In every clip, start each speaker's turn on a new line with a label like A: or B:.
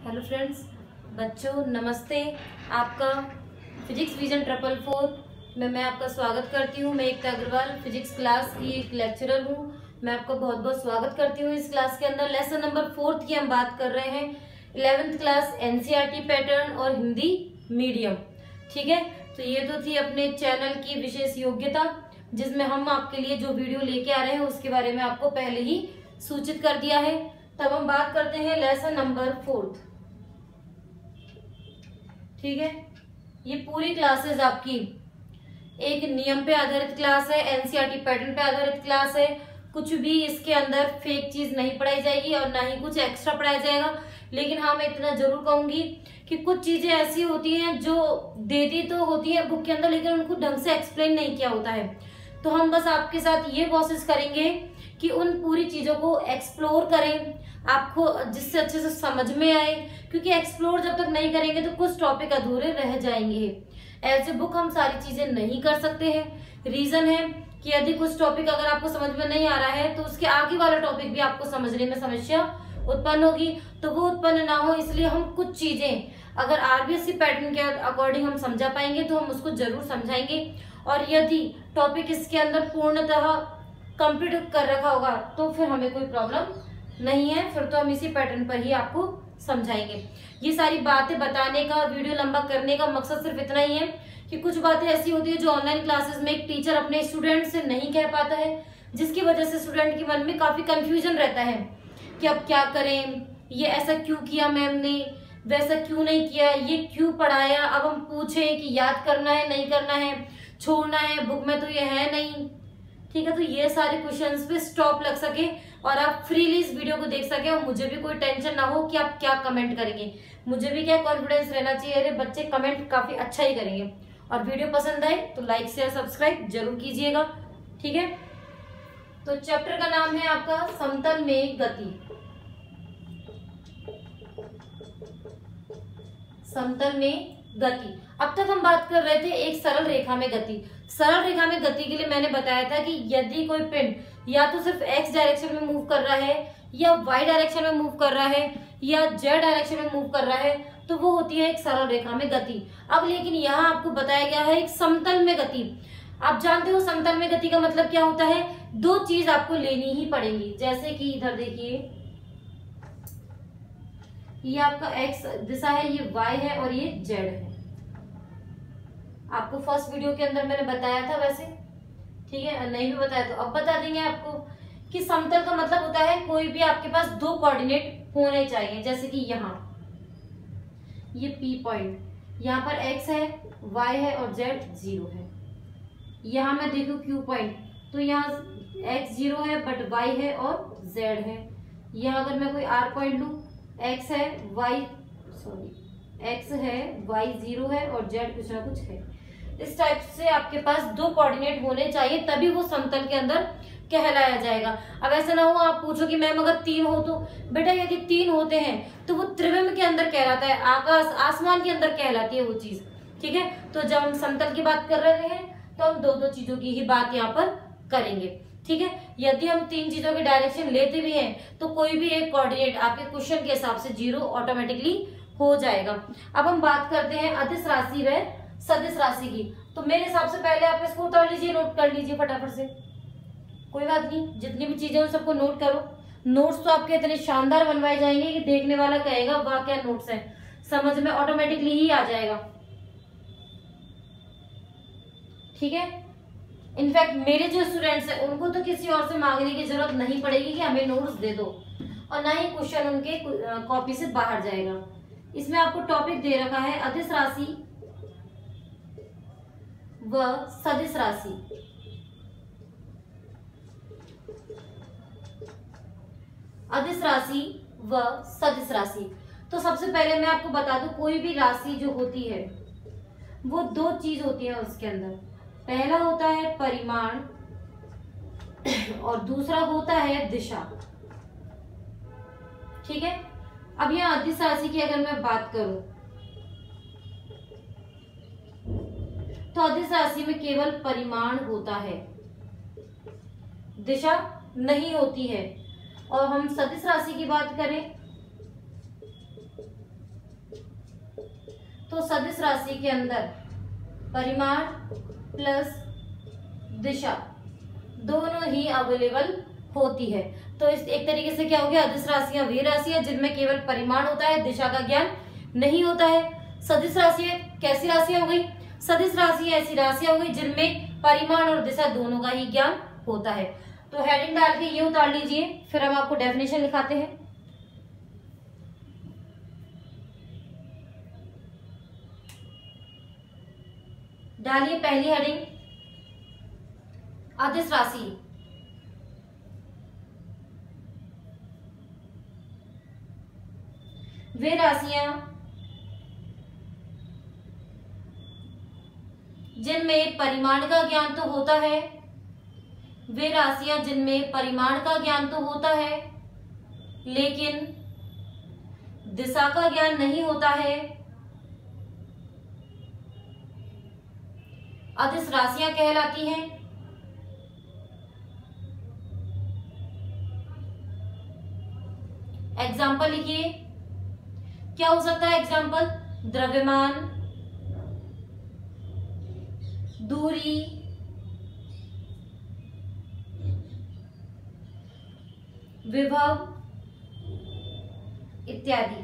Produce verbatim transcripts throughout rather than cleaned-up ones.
A: Hello friends, बच्चों नमस्ते। आपका फिजिक्स विजन ट्रिपल फोर में मैं आपका स्वागत करती हूँ। मैं एकता अग्रवाल फिजिक्स क्लास की एक लेक्चरर हूँ। मैं आपका बहुत बहुत स्वागत करती हूँ। इस क्लास के अंदर लेसन नंबर फोर्थ की हम बात कर रहे हैं, इलेवेंथ क्लास एनसीईआरटी पैटर्न और हिंदी मीडियम। ठीक है, तो ये तो थी अपने चैनल की विशेष योग्यता, जिसमें हम आपके लिए जो वीडियो लेके आ रहे हैं उसके बारे में आपको पहले ही सूचित कर दिया है। तब हम बात करते हैं लेसन नंबर फोर्थ। ठीक है, ये पूरी क्लासेस आपकी एक नियम पे आधारित क्लास है, एनसीईआरटी पैटर्न पे आधारित क्लास है। कुछ भी इसके अंदर फेक चीज नहीं पढ़ाई जाएगी और ना ही कुछ एक्स्ट्रा पढ़ाया जाएगा। लेकिन हाँ, मैं इतना जरूर कहूंगी कि कुछ चीजें ऐसी होती हैं जो देती तो होती है बुक के अंदर, लेकिन उनको ढंग से एक्सप्लेन नहीं किया होता है। तो हम बस आपके साथ ये कोशिश करेंगे कि उन पूरी चीजों को एक्सप्लोर करें, आपको जिससे अच्छे से समझ में आए, क्योंकि एक्सप्लोर जब तक नहीं करेंगे तो कुछ टॉपिक अधूरे रह जाएंगे। एज ए बुक हम सारी चीजें नहीं कर सकते हैं। रीजन है कि यदि कुछ टॉपिक अगर आपको समझ में नहीं आ रहा है तो उसके आगे वाला टॉपिक भी आपको समझने में समस्या उत्पन्न होगी, तो वो उत्पन्न ना हो इसलिए हम कुछ चीजें अगर आरबीएससी पैटर्न के अकॉर्डिंग हम समझा पाएंगे तो हम उसको जरूर समझाएंगे। और यदि टॉपिक इसके अंदर पूर्णतः कंप्लीट कर रखा होगा तो फिर हमें कोई प्रॉब्लम नहीं है, फिर तो हम इसी पैटर्न पर ही आपको समझाएंगे। ये सारी बातें बताने का, वीडियो लंबा करने का मकसद सिर्फ इतना ही है कि कुछ बातें ऐसी होती है जो ऑनलाइन क्लासेस में एक टीचर अपने स्टूडेंट से नहीं कह पाता है, जिसकी वजह से स्टूडेंट के मन में काफी कंफ्यूजन रहता है कि अब क्या करें, ये ऐसा क्यों किया मैम ने, वैसा क्यों नहीं किया, ये क्यों पढ़ाया, अब हम पूछे कि याद करना है नहीं करना है, छोड़ना है, बुक में तो ये है नहीं। ठीक है, तो ये सारे क्वेश्चंस पे स्टॉप लग सके और आप फ्रीली इस वीडियो को देख सके और मुझे भी कोई टेंशन ना हो कि आप क्या कमेंट करेंगे। मुझे भी क्या कॉन्फिडेंस रहना चाहिए, अरे बच्चे कमेंट काफी अच्छा ही करेंगे। और वीडियो पसंद आए तो लाइक शेयर सब्सक्राइब जरूर कीजिएगा। ठीक है, तो चैप्टर का नाम है आपका समतल में गति। समतल में गति। अब तक हम बात कर रहे थे एक सरल रेखा में गति। सरल रेखा में गति के लिए मैंने बताया था कि यदि कोई पिंड या तो सिर्फ एक्स डायरेक्शन में मूव कर रहा है या वाई डायरेक्शन में मूव कर रहा है या जेड डायरेक्शन में मूव कर रहा है तो वो होती है एक सरल रेखा में गति। अब लेकिन यहाँ आपको बताया गया है एक समतल में गति। आप जानते हो समतल में गति का मतलब क्या होता है, दो चीज आपको लेनी ही पड़ेगी। जैसे कि इधर देखिए, ये आपका एक्स दिशा है, ये वाई है और ये जेड है। आपको फर्स्ट वीडियो के अंदर मैंने बताया था वैसे, ठीक है, नहीं भी बताया तो अब बता देंगे आपको कि समतल का मतलब होता है कोई भी आपके पास दो कोऑर्डिनेट होने चाहिए। जैसे कि यहाँ ये पी पॉइंट, यहाँ पर एक्स है, वाई है और जेड जीरो है। यहाँ मैं देखूं क्यू पॉइंट, तो यहाँ एक्स जीरो है बट वाई है और जेड है। यहाँ अगर मैं कोई आर पॉइंट लूं, एक्स है, वाई सॉरी एक्स है, वाई जीरो है और जेड कुछ ना कुछ है। इस टाइप से आपके पास दो कोऑर्डिनेट होने चाहिए, तभी वो समतल के अंदर कहलाया जाएगा। अब ऐसा ना हो आप पूछो कि मैम अगर तीन हो तो, बेटा यदि तीन होते हैं तो वो त्रिविम के अंदर कहलाता है, आकाश आसमान के अंदर कहलाती है वो चीज। ठीक है, तो जब हम समतल की बात कर रहे हैं तो हम दो दो चीजों की ही बात यहाँ पर करेंगे। ठीक है, यदि हम तीन चीजों के डायरेक्शन लेते भी हैं तो कोई भी एक कोऑर्डिनेट आपके क्वेश्चन के हिसाब से जीरो ऑटोमेटिकली हो जाएगा। अब हम बात करते हैं अदिश राशि व सदिश राशि की। तो मेरे हिसाब से पहले आप इसको उतार लीजिए, नोट कर लीजिए फटाफट से, कोई बात नहीं, जितनी भी चीजें उन सबको नोट करो। नोट्स तो आपके इतने शानदार बनवाए जाएंगे कि देखने वाला कहेगा वाह क्या नोट्स है, समझ में ऑटोमेटिकली ही आ जाएगा। ठीक है, इनफैक्ट मेरे जो स्टूडेंट्स हैं उनको तो किसी और से मांगने की जरूरत नहीं पड़ेगी कि हमें नोट्स दे दो, और ना ही क्वेश्चन उनके कॉपी से बाहर जाएगा। इसमें आपको टॉपिक दे रखा है अदिश राशि व सदिश राशि। अदिश राशि व सदिश राशि। तो सबसे पहले मैं आपको बता दूं, कोई भी राशि जो होती है वो दो चीज होती है उसके अंदर। पहला होता है परिमाण और दूसरा होता है दिशा। ठीक है, अब यहाँ अदिश राशि की अगर मैं बात करूं तो अदिश राशि में केवल परिमाण होता है, दिशा नहीं होती है। और हम सदिश राशि की बात करें तो सदिश राशि के अंदर परिमाण प्लस दिशा दोनों ही अवेलेबल होती है। तो इस एक तरीके से क्या हो गया, अदिश राशियां वे राशियां जिनमें केवल परिमाण होता है, दिशा का ज्ञान नहीं होता है। सदिश राशियां कैसी राशियां हो गई, सदिश राशियां ऐसी राशियां हो गई जिनमें परिमाण और दिशा दोनों का ही ज्ञान होता है। तो हेडिंग डाल के ये उतार लीजिए, फिर हम आपको डेफिनेशन लिखाते हैं। डालिए पहली हेडिंग, अदिश राशि। वे राशियां जिनमें परिमाण का ज्ञान तो होता है, वे राशियां जिनमें परिमाण का ज्ञान तो होता है लेकिन दिशा का ज्ञान नहीं होता है, अदिश राशियां कहलाती हैं। एग्जाम्पल लिखिए, क्या हो सकता है एग्जाम्पल, द्रव्यमान, दूरी, विभव इत्यादि।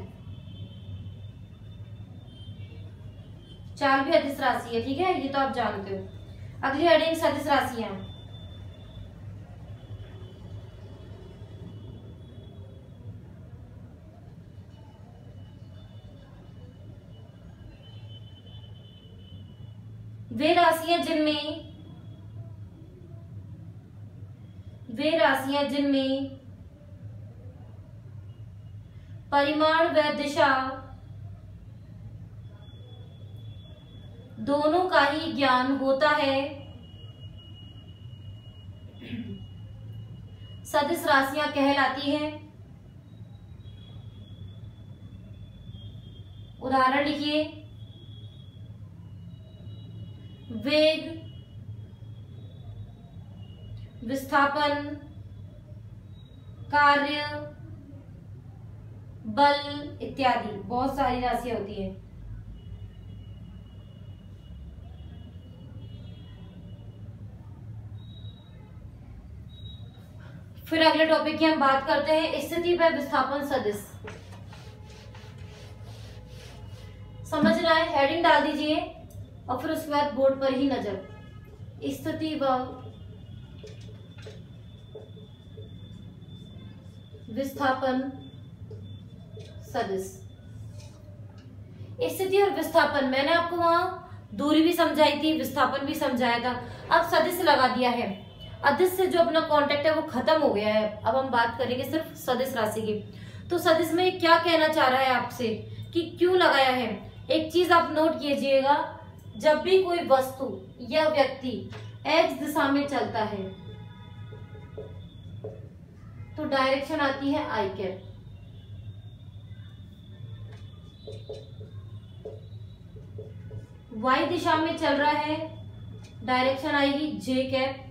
A: चार भी अदिश राशि है, ठीक है, ये तो आप जानते हो। अगली हेडिंग सदिश राशियां। वे राशियां जिनमें वे राशियां जिनमें परिमाण व दिशा दोनों का ही ज्ञान होता है, सदिश राशियां कहलाती हैं। उदाहरण लिखिए, वेग, विस्थापन, कार्य, बल इत्यादि। बहुत सारी राशियां होती है। फिर अगले टॉपिक की हम बात करते हैं, स्थिति व विस्थापन सदिश। समझना है, हेडिंग डाल दीजिए और फिर उसके बाद बोर्ड पर ही नजर। स्थिति व विस्थापन सदिश। स्थिति और विस्थापन, मैंने आपको वहां दूरी भी समझाई थी, विस्थापन भी समझाया था। अब सदिश लगा दिया है, अदिश से जो अपना कांटेक्ट है वो खत्म हो गया है। अब हम बात करेंगे सिर्फ सदिश राशि की। तो सदिश में क्या कहना चाह रहा है आपसे कि क्यों लगाया है। एक चीज आप नोट कीजिएगा, जब भी कोई वस्तु या व्यक्ति एक्स दिशा में चलता है तो डायरेक्शन आती है आई कैप। वाई दिशा में चल रहा है, डायरेक्शन आएगी जे कैप।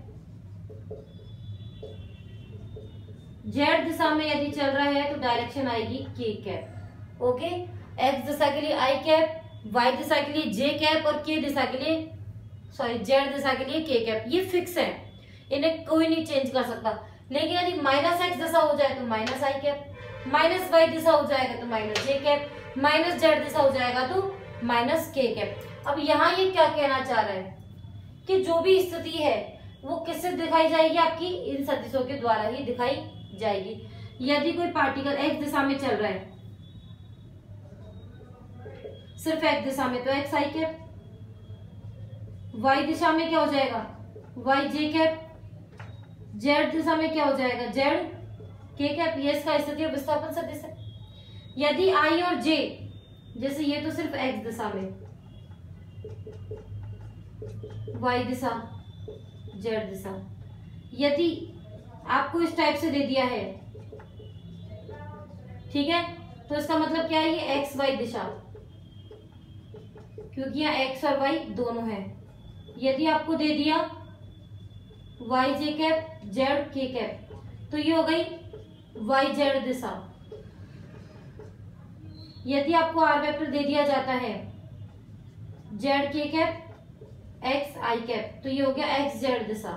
A: जेड दिशा में यदि चल रहा है तो डायरेक्शन आएगी के कैप। ओके, एक्स दिशा के लिए आई कैप, वाई दिशा के लिए जे कैप और के दिशा के लिए सॉरी जेड दिशा के लिए के कैप। ये फिक्स है, इन्हें कोई नहीं चेंज कर सकता। लेकिन यदि माइनस एक्स दिशा हो जाए तो minus I cap, minus Y दिशा हो जाएगा तो minus J cap, minus Z दिशा हो जाएगा तो माइनस के कैप। अब यहाँ ये क्या कहना चाह रहा है कि जो भी स्थिति है वो किससे दिखाई जाएगी, आपकी इन सदिशों के द्वारा ही दिखाई जाएगी। यदि कोई पार्टिकल एक्स दिशा में चल रहा है, सिर्फ एक्स दिशा में, तो एक्स आई कैप। वाई दिशा में क्या हो जाएगा, वाई जे कैप। जेड दिशा में क्या हो जाएगा, जेड के कैप। ये इसका स्थिति और विस्थापन सदिश है। यदि आई और जे, जैसे ये तो सिर्फ एक्स दिशा में, वाई दिशा, जेड दिशा, यदि आपको इस टाइप से दे दिया है, ठीक है, तो इसका मतलब क्या है, ये एक्स वाई दिशा, क्योंकि यहाँ एक्स और वाई दोनों है। यदि आपको दे दिया वाई जे कैप, जेड के कैप, तो ये हो गई वाई जेड दिशा। यदि आपको आर वेक्टर दे दिया जाता है जेड के कैप एक्स आई कैप, तो ये हो गया एक्स जेड दिशा।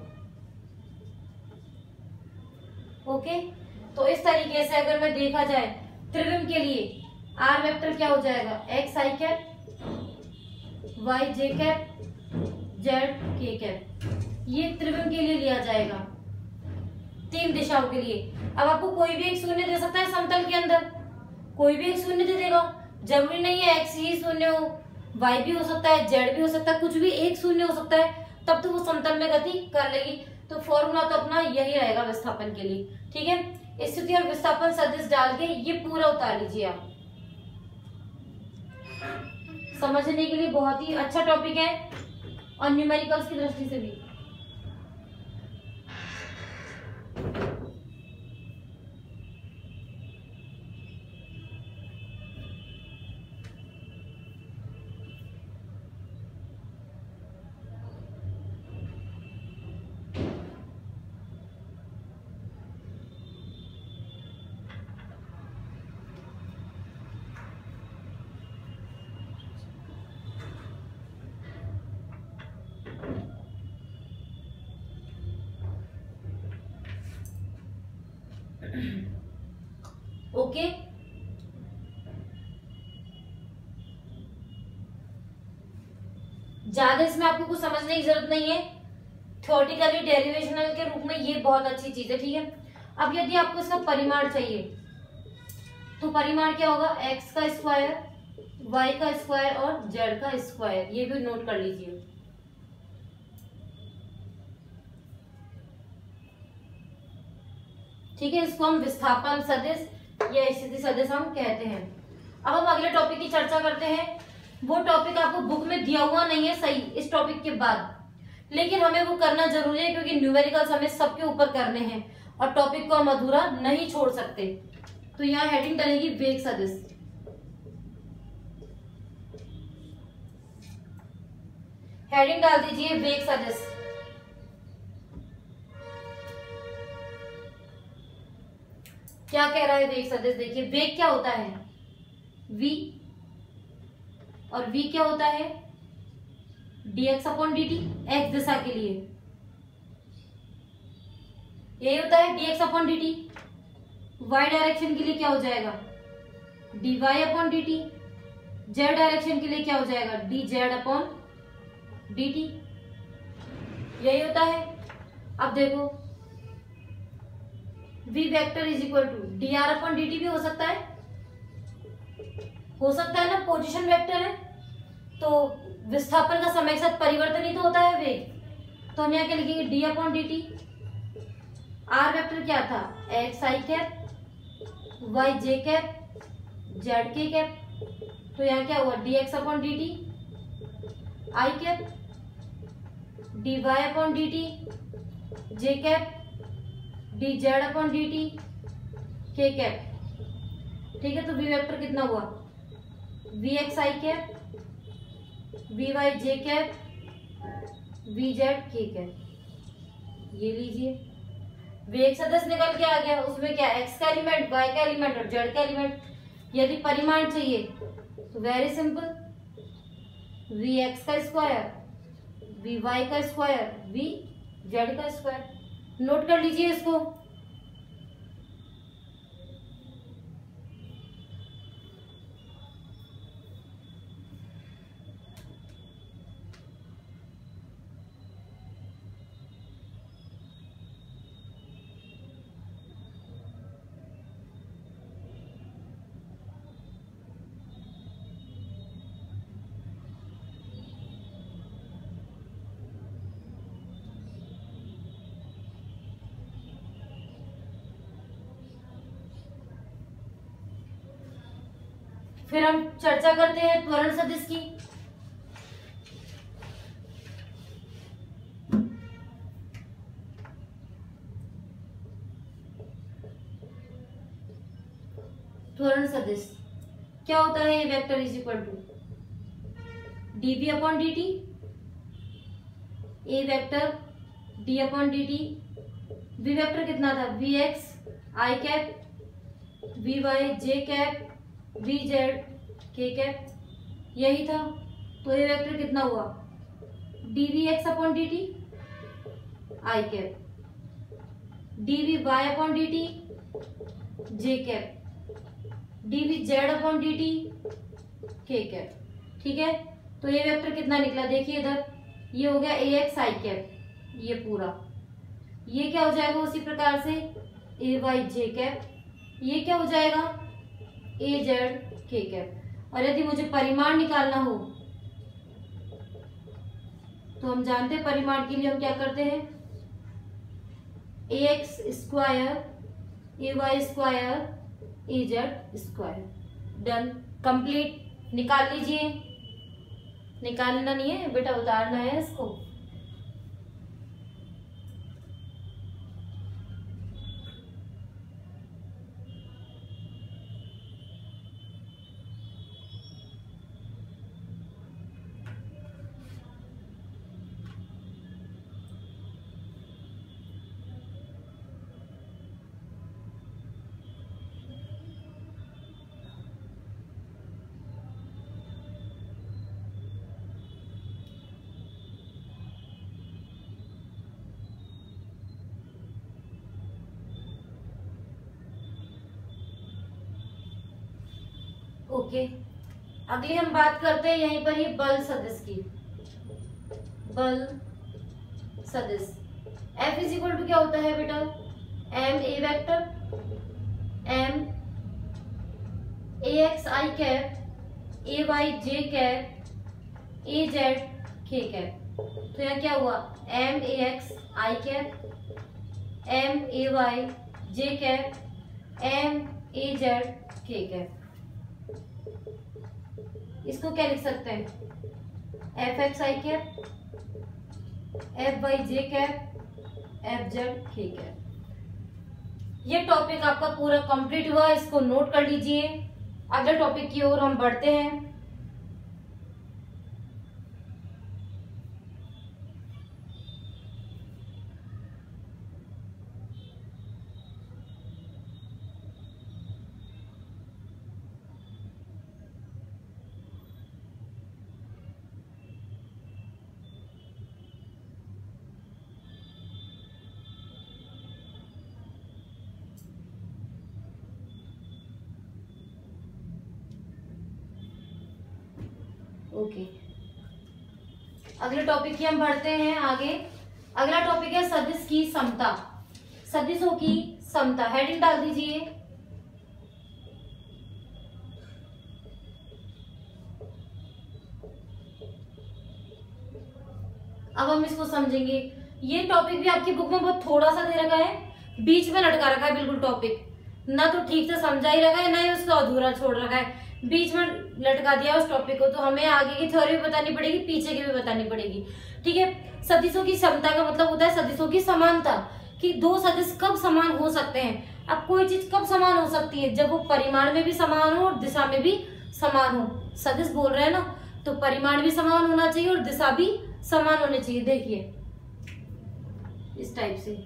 A: ओके, तो इस तरीके से अगर मैं देखा जाए त्रिविम के लिए आर वेक्टर क्या हो जाएगा, एक्स आई कैप वाई जे कैप जेड के कैप, ये त्रिविम के लिए लिया जाएगा तीन दिशाओं के लिए। अब आपको कोई भी एक शून्य दे सकता है समतल के अंदर, कोई भी एक शून्य दे देगा, जरूरी नहीं है एक्स ही शून्य हो, वाई भी हो सकता है, जेड भी हो सकता है, कुछ भी एक शून्य हो सकता है, तब तो वो समतल में गति कर लेगी। तो फॉर्मूला तो अपना यही रहेगा विस्थापन के लिए। ठीक है, स्थिति और विस्थापन सदिश डाल के ये पूरा उतार लीजिए आप। समझने के लिए बहुत ही अच्छा टॉपिक है और न्यूमेरिकल्स की दृष्टि से भी। ओके, ज्यादा इसमें आपको कुछ समझने की जरूरत नहीं है, थ्योरेटिकली डेरिवेशनल के रूप में ये बहुत अच्छी चीज है। ठीक है, अब यदि आपको इसका परिमाण चाहिए तो परिमाण क्या होगा, एक्स का स्क्वायर वाई का स्क्वायर और जेड का स्क्वायर, ये भी नोट कर लीजिए। ठीक है, इसको हम विस्थापन सदिश या स्थिति सदिश हम कहते हैं। अब हम अगले टॉपिक की चर्चा करते हैं। वो टॉपिक आपको बुक में दिया हुआ नहीं है सही इस टॉपिक के बाद, लेकिन हमें वो करना जरूरी है क्योंकि न्यूमेरिकल्स हमें सबके ऊपर करने हैं और टॉपिक को हम अधूरा नहीं छोड़ सकते। तो यहाँ हेडिंग डलेगी वेग सदिश। हेडिंग डाल दीजिए वेग सदिश। क्या कह रहा है वेग सदिश, देखिए वेग क्या होता है, v, और v क्या होता है, dx अपॉन dt, x दिशा के लिए यही होता है dx upon dt। y direction के लिए क्या हो जाएगा, dy upon dt। z direction के लिए क्या हो जाएगा, dz अपॉन dt, यही होता है। अब देखो v vector is equal to D R upon D T भी हो सकता है, हो सकता है ना, पोजीशन वेक्टर है तो विस्थापन का समय के साथ परिवर्तन ही तो होता है वेग। तो हम यहाँ क्या लिखेंगे, D upon D T. R vector क्या था, एक्स आई कैप वाई जे कैप जेड के कैप, तो यहाँ क्या हुआ, D X upon D T I cap, D Y upon D T J cap, D Z upon D T K cap. ठीक है, तो V vector कितना हुआ, वी एक्स आई cap V Y जे cap V Z K cap, ये लीजिए वेग सदिश निकल के आ गया। उसमें क्या, एक्स का एलिमेंट, वाई का एलिमेंट और जेड का एलिमेंट। यदि परिमाण चाहिए तो वेरी सिंपल, वी एक्स का स्क्वायर वी वाई का स्क्वायर वी जेड का स्क्वायर। नोट कर लीजिए इसको। फिर हम चर्चा करते हैं त्वरण सदिश की। त्वरण सदिश क्या होता है, vector is equal to DV upon D T, A vector D upon D T, V vector कितना था, वी एक्स आई कैप वी वाई जे cap V Z K cap, यही था। तो ये वेक्टर कितना हुआ, D V X upon D T I cap, D V Y upon D T J cap, D V Z upon D T K cap. ठीक है, तो ये वेक्टर कितना निकला, देखिए इधर ये हो गया ए एक्स आई कैप, ये पूरा, ये क्या हो जाएगा उसी प्रकार से ए वाई जे कैप, ये क्या हो जाएगा ए जेड के कैप। और यदि मुझे परिमाण निकालना हो तो हम जानते हैं परिमाण के लिए हम क्या करते हैं, A x square A Y square A Z square. Done, complete. निकाल लीजिए, निकालना नहीं है बेटा, उतारना है इसको। ओके, अगली हम बात करते हैं यहीं पर ही बल सदिश की। बल सदिश F इज इक्वल टू क्या होता है बेटा, M A vector M A x I cap A Y J cap A Z K cap. तो यहाँ क्या हुआ, M A x I cap M A Y J cap M A Z K cap. इसको क्या लिख सकते हैं, F X आई cap F Y जे cap F Z K cap. ये टॉपिक आपका पूरा कंप्लीट हुआ, इसको नोट कर लीजिए। अगले टॉपिक की ओर हम बढ़ते हैं। ओके, अगले टॉपिक की हम बढ़ते हैं आगे। अगला टॉपिक है सदिश की समता, सदिशों की समता। हेडिंग डाल दीजिए। अब हम इसको समझेंगे। ये टॉपिक भी आपकी बुक में बहुत थोड़ा सा दे रखा है, बीच में लटका रखा है बिल्कुल टॉपिक, ना तो ठीक से समझा ही रखा है ना ही उसको अधूरा छोड़ रखा है, बीच में लटका दिया उस टॉपिक को। तो हमें आगे की थ्योरी भी बतानी पड़ेगी, पीछे की भी बतानी पड़ेगी। ठीक है, सदिशों की समता का मतलब होता है सदिशों की समानता, कि दो सदिश कब समान हो सकते हैं। अब कोई चीज कब समान हो सकती है, जब वो परिमाण में भी समान हो और दिशा में भी समान हो। सदिश बोल रहे हैं ना, तो परिमाण भी समान होना चाहिए और दिशा भी समान होनी चाहिए। देखिए इस टाइप से,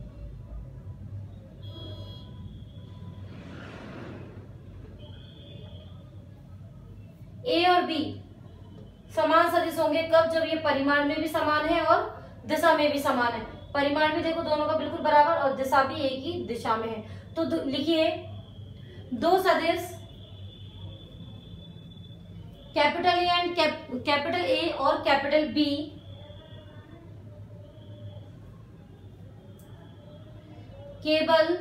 A: ए और बी समान सदिश होंगे कब, जब ये परिमाण में भी समान है और दिशा में भी समान है। परिमाण भी देखो दोनों का बिल्कुल बराबर और दिशा भी एक ही दिशा में है। तो लिखिए दो सदिश capital A and capital A और कैपिटल बी केवल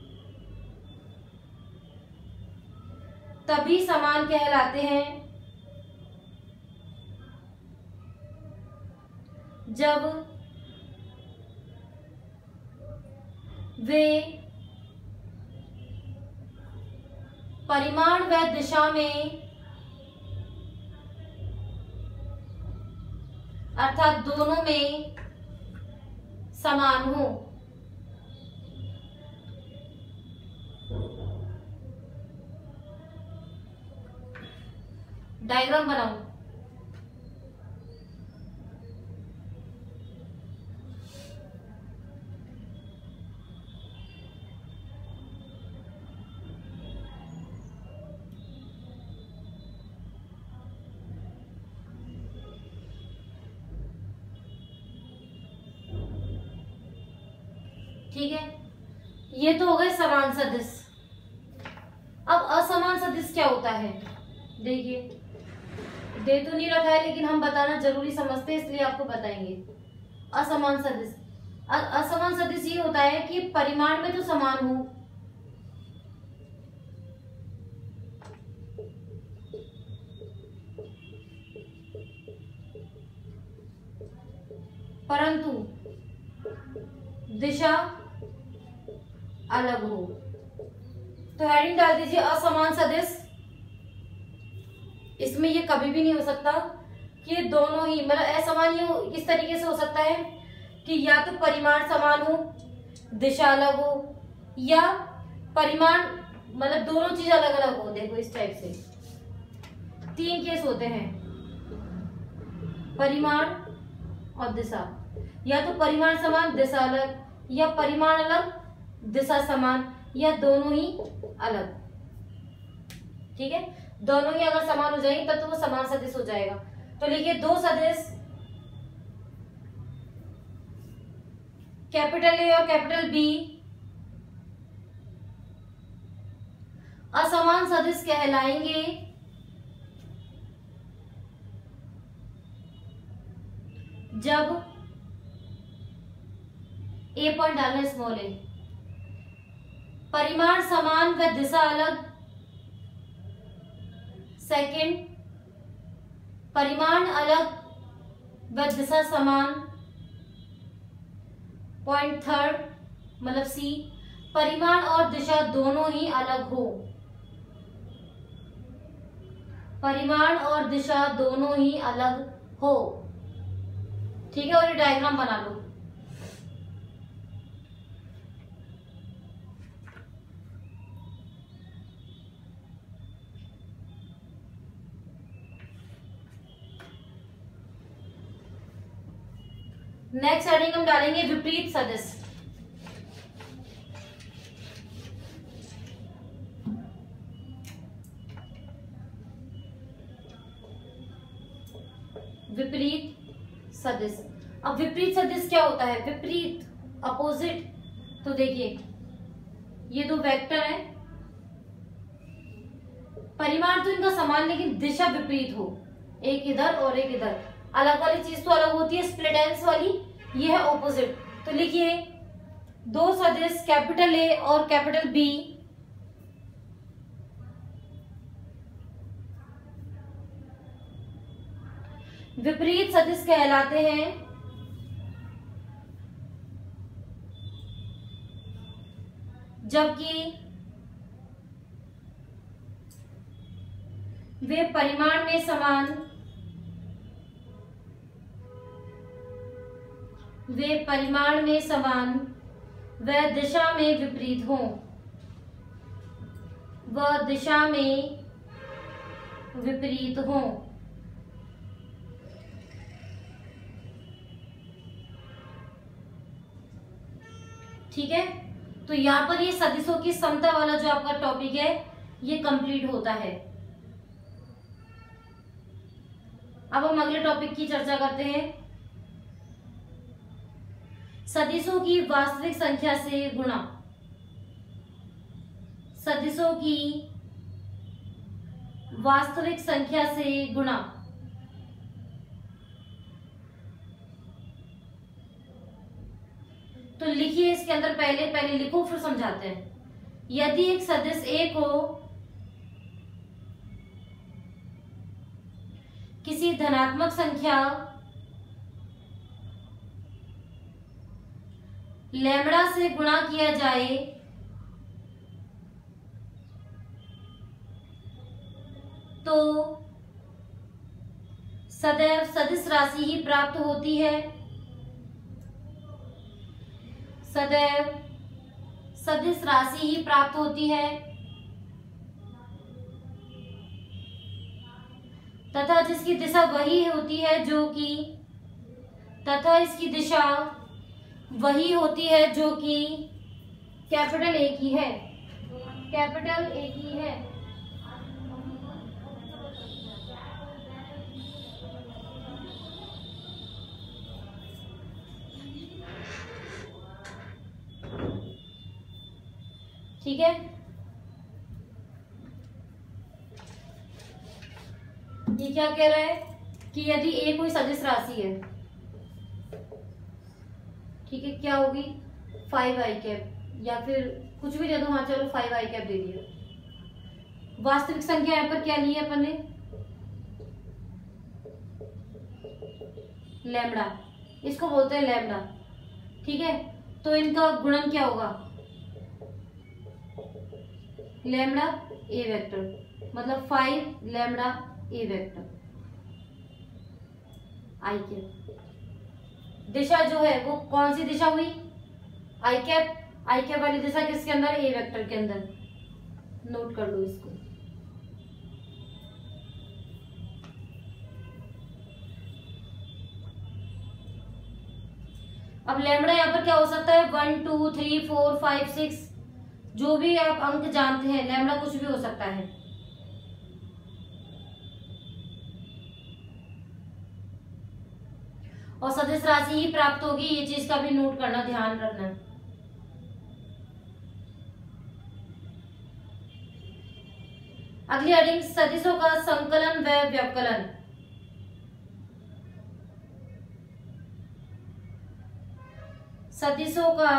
A: तभी समान कहलाते हैं जब वे परिमाण व दिशा में, अर्थात दोनों में समान हो। डायग्राम बनाओ। ठीक है, ये तो हो गए समान सदिश। अब असमान सदिश क्या होता है, देखिए दे तो नहीं रखा है लेकिन हम बताना जरूरी समझते हैं इसलिए आपको बताएंगे। असमान सदिश, असमान सदिश ये होता है कि परिमाण में तो समान हो परंतु दिशा अलग हो। तो हेडिंग डाल दीजिए असमान सदिश। इसमें ये कभी भी नहीं हो सकता कि दोनों ही मतलब असमान, ये इस तरीके से हो सकता है कि या तो परिमाण समान हो दिशा अलग हो, या परिमाण मतलब दोनों चीज अलग अलग हो। देखो इस टाइप से तीन केस होते हैं, परिमाण और दिशा, या तो परिमाण समान दिशा अलग, या परिमाण अलग दिशा समान, या दोनों ही अलग। ठीक है, दोनों ही अगर समान हो जाएंगे तब तो वो समान सदिश हो जाएगा। तो लिखिए दो सदिश कैपिटल ए और कैपिटल बी असमान सदिश कहलाएंगे जब ए पॉइंट डालना स्मॉल ए, परिमाण समान व दिशा अलग। सेकंड, परिमाण अलग व दिशा समान। पॉइंट थर्ड मतलब सी, परिमाण और दिशा दोनों ही अलग हो। परिमाण और दिशा दोनों ही अलग हो। ठीक है, और ये डायग्राम बना लो। नेक्स्ट हेडिंग हम डालेंगे विपरीत सदिश। विपरीत सदिश। अब विपरीत सदिश क्या होता है, विपरीत अपोजिट। तो देखिए ये दो वेक्टर है, परिमाण तो इनका समान लेकिन दिशा विपरीत हो, एक इधर और एक इधर। अलग वाली चीज तो अलग होती है, स्प्लिट एंड्स वाली, ये है ऑपोजिट। तो लिखिए दो सदिश कैपिटल ए और कैपिटल बी विपरीत सदिश कहलाते हैं जबकि वे परिमाण में समान वे परिमाण में समान व दिशा में विपरीत हों व दिशा में विपरीत हों। ठीक है, तो यहां पर ये सदिशों की समता वाला जो आपका टॉपिक है ये कंप्लीट होता है। अब हम अगले टॉपिक की चर्चा करते हैं, सदिशों की वास्तविक संख्या से गुणा। सदिशों की वास्तविक संख्या से गुणा। तो लिखिए इसके अंदर, पहले पहले लिखो फिर समझाते हैं। यदि एक सदिश ए को किसी धनात्मक संख्या लैम्बडा से गुणा किया जाए तो सदैव सदिश राशि ही प्राप्त होती है। सदैव सदिश राशि ही प्राप्त होती है तथा जिसकी दिशा वही होती है जो कि तथा इसकी दिशा वही होती है जो कि कैपिटल ए की है। कैपिटल ए की है। ठीक है, ये क्या कह रहा है कि यदि ए कोई सदिश राशि है, ठीक है, क्या होगी, फाइव आई कैप या फिर कुछ भी दे दो, हाँ चलो फाइव आई कैप दे दिया। वास्तविक संख्या यहाँ पर क्या ली है अपन ने, लैम्बडा, इसको बोलते हैं लैम्बडा, ठीक है। तो इनका गुणन क्या होगा, लैम्बडा ए वेक्टर, मतलब five lambda A vector I cap. दिशा जो है वो कौन सी दिशा हुई, आई कैप, आई कैप वाली दिशा किसके अंदर, ए वेक्टर के अंदर, नोट कर लो इसको। अब लैम्बडा यहाँ पर क्या हो सकता है, one two three four five six, जो भी आप अंक जानते हैं, लैम्बडा कुछ भी हो सकता है। और सदिश राशि ही प्राप्त होगी, ये चीज का भी नोट करना, ध्यान रखना। अगली हेडिंग, सदिशों का संकलन व व्यवकलन। सदिशों का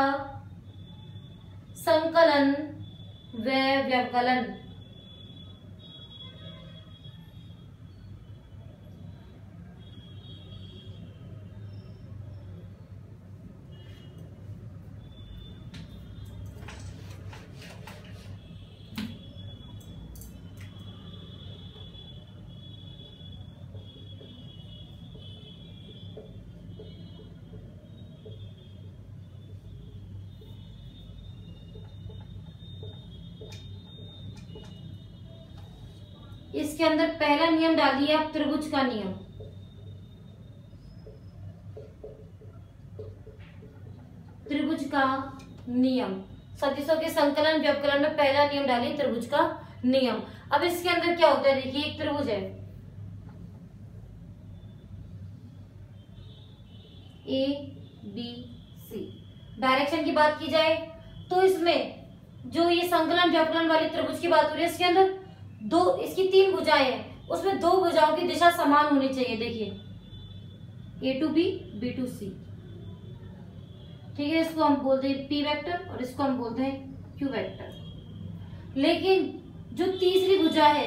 A: संकलन व व्यवकलन। इसके अंदर पहला नियम डालिए आप, त्रिभुज का नियम। त्रिभुज का नियम, सदिशों के संकलन व्यवकलन में पहला नियम डालिए, त्रिभुज का नियम। अब इसके अंदर क्या होता है, देखिए एक त्रिभुज है, ए बी सी। डायरेक्शन की बात की जाए तो इसमें जो ये संकलन व्यवकलन वाली त्रिभुज की बात हो रही है, इसके अंदर दो, इसकी तीन भुजाएं हैं, उसमें दो भुजाओं की दिशा समान होनी चाहिए। देखिए A to B, B to C, ठीक है, इसको हम बोलते हैं पी वेक्टर और इसको हम बोलते हैं क्यू वेक्टर। लेकिन जो तीसरी भुजा है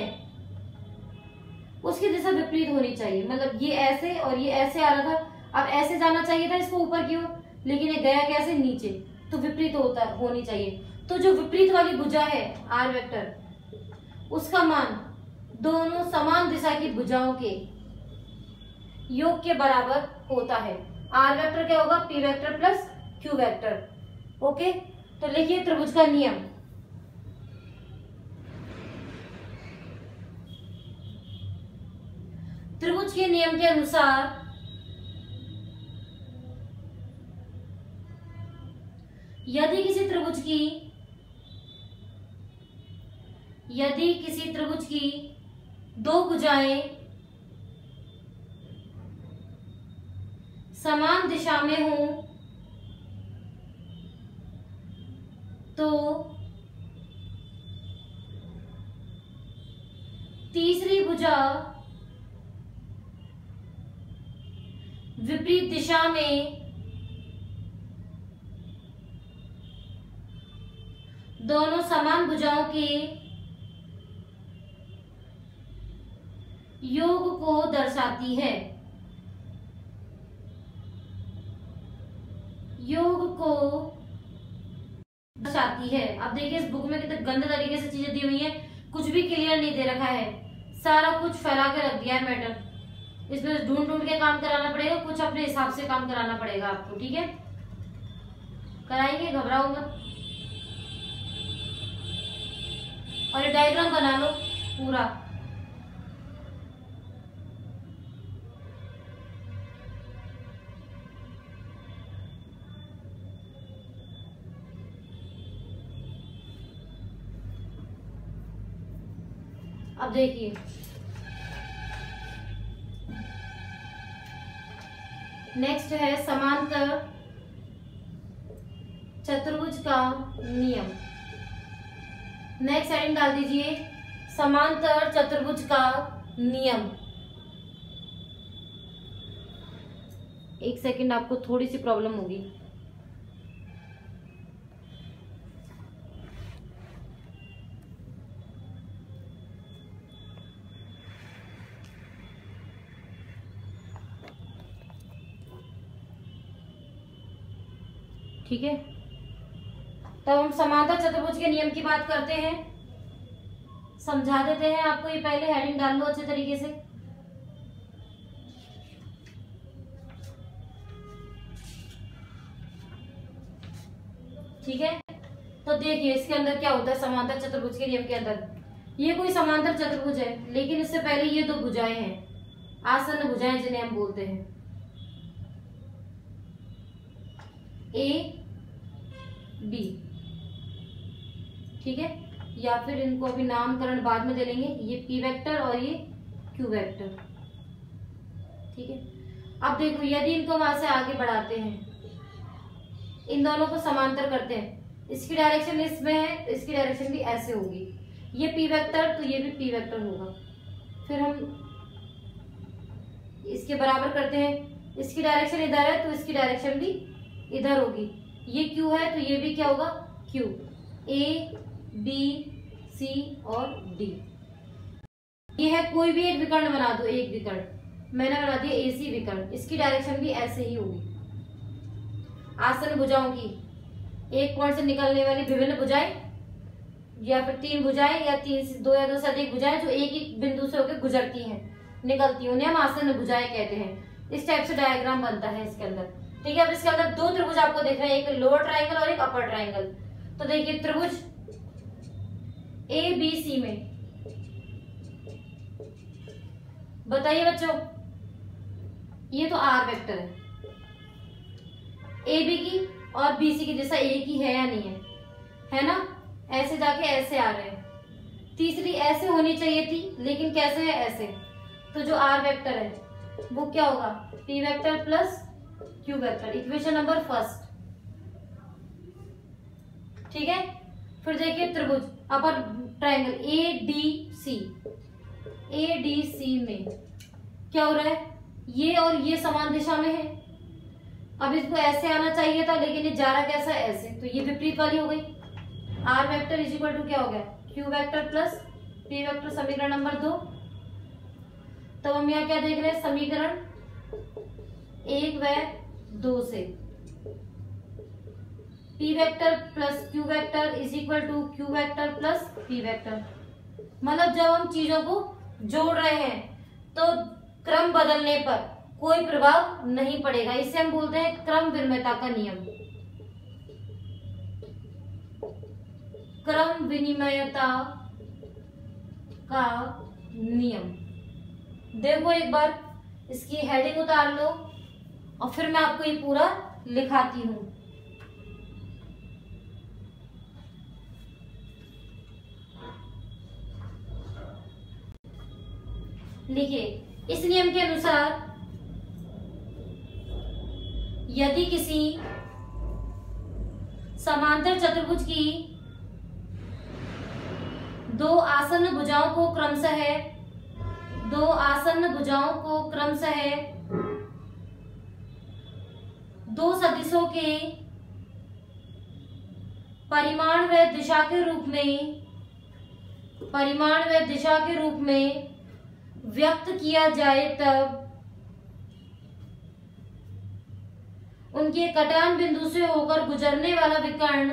A: उसकी दिशा विपरीत होनी चाहिए, मतलब ये ऐसे और ये ऐसे आ रहा था, अब ऐसे जाना चाहिए था इसको ऊपर की ओर, लेकिन ये गया कैसे, नीचे, तो विपरीत होता होनी चाहिए। तो जो विपरीत वाली भुजा है आर वेक्टर, उसका मान दोनों समान दिशा की भुजाओं के योग के बराबर होता है। आर वेक्टर क्या होगा, P vector plus Q vector. Okay, तो लिखिए त्रिभुज का नियम। त्रिभुज के नियम के अनुसार यदि किसी त्रिभुज की यदि किसी त्रिभुज की दो भुजाएं समान दिशा में हों तो तीसरी भुजा विपरीत दिशा में दोनों समान भुजाओं के योग को दर्शाती है। योग को दर्शाती है। अब देखिए इस बुक में कितने गंदे तरीके से चीजें दी हुई हैं, कुछ भी क्लियर नहीं दे रखा है, सारा कुछ फैला के रख दिया है मैटर। इसमें ढूंढ ढूंढ के काम कराना पड़ेगा, कुछ अपने हिसाब से काम कराना पड़ेगा आपको, ठीक है, कराएंगे, घबराओ मत। और ये डायग्राम बना लो पूरा। अब देखिए नेक्स्ट है समांतर चतुर्भुज का नियम। नेक्स्ट हेडिंग डाल दीजिए समांतर चतुर्भुज का नियम। एक सेकंड, आपको थोड़ी सी प्रॉब्लम होगी। ठीक है, तब हम समांतर चतुर्भुज के नियम की बात करते हैं। समझा देते हैं आपको, ये पहले हेडिंग डाल लो अच्छे तरीके से। ठीक है, तो देखिए इसके अंदर क्या होता है समांतर चतुर्भुज के नियम के अंदर। ये कोई समांतर चतुर्भुज है, लेकिन इससे पहले ये दो भुजाएं हैं, आसन्न भुजाएं जिन्हें हम बोलते हैं ए बी। ठीक है, या फिर इनको अभी नामकरण बाद में दे लेंगे, ये पी वेक्टर और ये क्यू वेक्टर। ठीक है, अब देखो यदि इनको वहां से आगे बढ़ाते हैं, इन दोनों को समांतर करते हैं, इसकी डायरेक्शन इसमें है, इसकी डायरेक्शन भी ऐसे होगी, ये पी वेक्टर तो ये भी पी वेक्टर होगा। फिर हम इसके बराबर करते हैं, इसकी डायरेक्शन इधर है तो इसकी डायरेक्शन भी इधर होगी। ये क्यू है तो ये भी क्या होगा क्यू। ए बी सी और डी, ये है कोई भी एक विकर्ण बना दो, एक विकर्ण मैंने बना दिया ए सी विकर्ण, इसकी डायरेक्शन भी ऐसे ही होगी। आसन्न भुजाओं की एक पॉइंट से निकलने वाली विभिन्न भुजाएं, या फिर तीन भुजाएं या तीन से दो या दो से अधिक भुजाएं जो एक ही बिंदु से होकर गुजरती हैं, निकलती हैं, उन्हें हम आसन्न भुजाएं कहते हैं। इस टाइप से डायग्राम बनता है इसके अंदर। ठीक है, अब इसके अंदर दो त्रिभुज आपको देख रहे हैं, एक लोअर ट्रायंगल और एक अपर ट्रायंगल। तो देखिए त्रिभुज ए बी सी में, बताइए बच्चों, ये तो आर वेक्टर है, ए बी की और बी सी की जैसा एक ही है या नहीं है, है ना, ऐसे जाके ऐसे आ रहे हैं। तीसरी ऐसे होनी चाहिए थी, लेकिन कैसे है ऐसे, तो जो आर वेक्टर है वो क्या होगा P vector plus Q vector, equation number first. ठीक है, फिर देखिए त्रिभुज upper triangle A D C, A D C में क्या हो रहा है, ये और ये समान दिशा में है। अब इसको ऐसे आना चाहिए था, लेकिन ये जा रहा कैसा ऐसे, तो ये विपरीत वाली हो गई। R vector is equal to क्या हो गया Q vector plus P vector, समीकरण नंबर दो। तो हम यहाँ क्या देख रहे हैं, समीकरण एक व दो से P vector plus Q vector is equal to Q vector plus P vector. मतलब जब हम चीजों को जोड़ रहे हैं तो क्रम बदलने पर कोई प्रभाव नहीं पड़ेगा, इसे हम बोलते हैं क्रम विनिमयता का नियम। क्रम विनिमयता का नियम। देखो एक बार इसकी हेडिंग उतार लो और फिर मैं आपको ये पूरा लिखाती हूं। लिखिए, इस नियम के अनुसार यदि किसी समांतर चतुर्भुज की दो आसन्न भुजाओं को क्रमशः दो आसन्न भुजाओं को क्रमशः दो सदिशों के परिमाण व दिशा के रूप में परिमाण व दिशा के रूप में व्यक्त किया जाए, तब उनके कटान बिंदु से होकर गुजरने वाला विकर्ण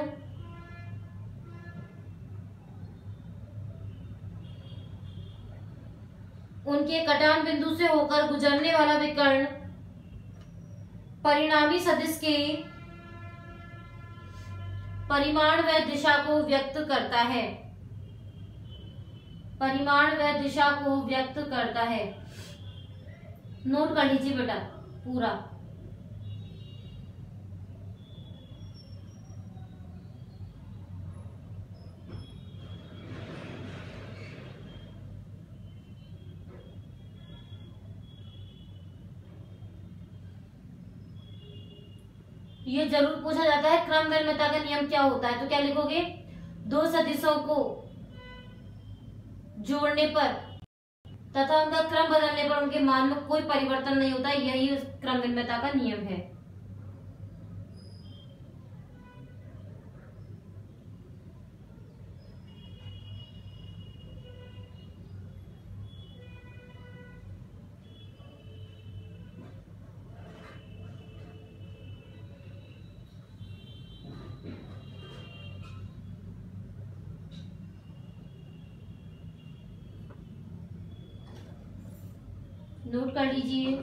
A: उनके कटान बिंदु से होकर गुजरने वाला विकर्ण परिणामी सदिश के परिमाण व दिशा को व्यक्त करता है परिमाण व दिशा को व्यक्त करता है। नोट कर लीजिए बेटा पूरा। ये जरूर पूछा जाता है क्रम विनिमयता का नियम क्या होता है, तो क्या लिखोगे, दो सदिशों को जोड़ने पर तथा उनका क्रम बदलने पर उनके मान में कोई परिवर्तन नहीं होता, यही उस क्रम भिन्नता का नियम है। नोट कर लीजिए।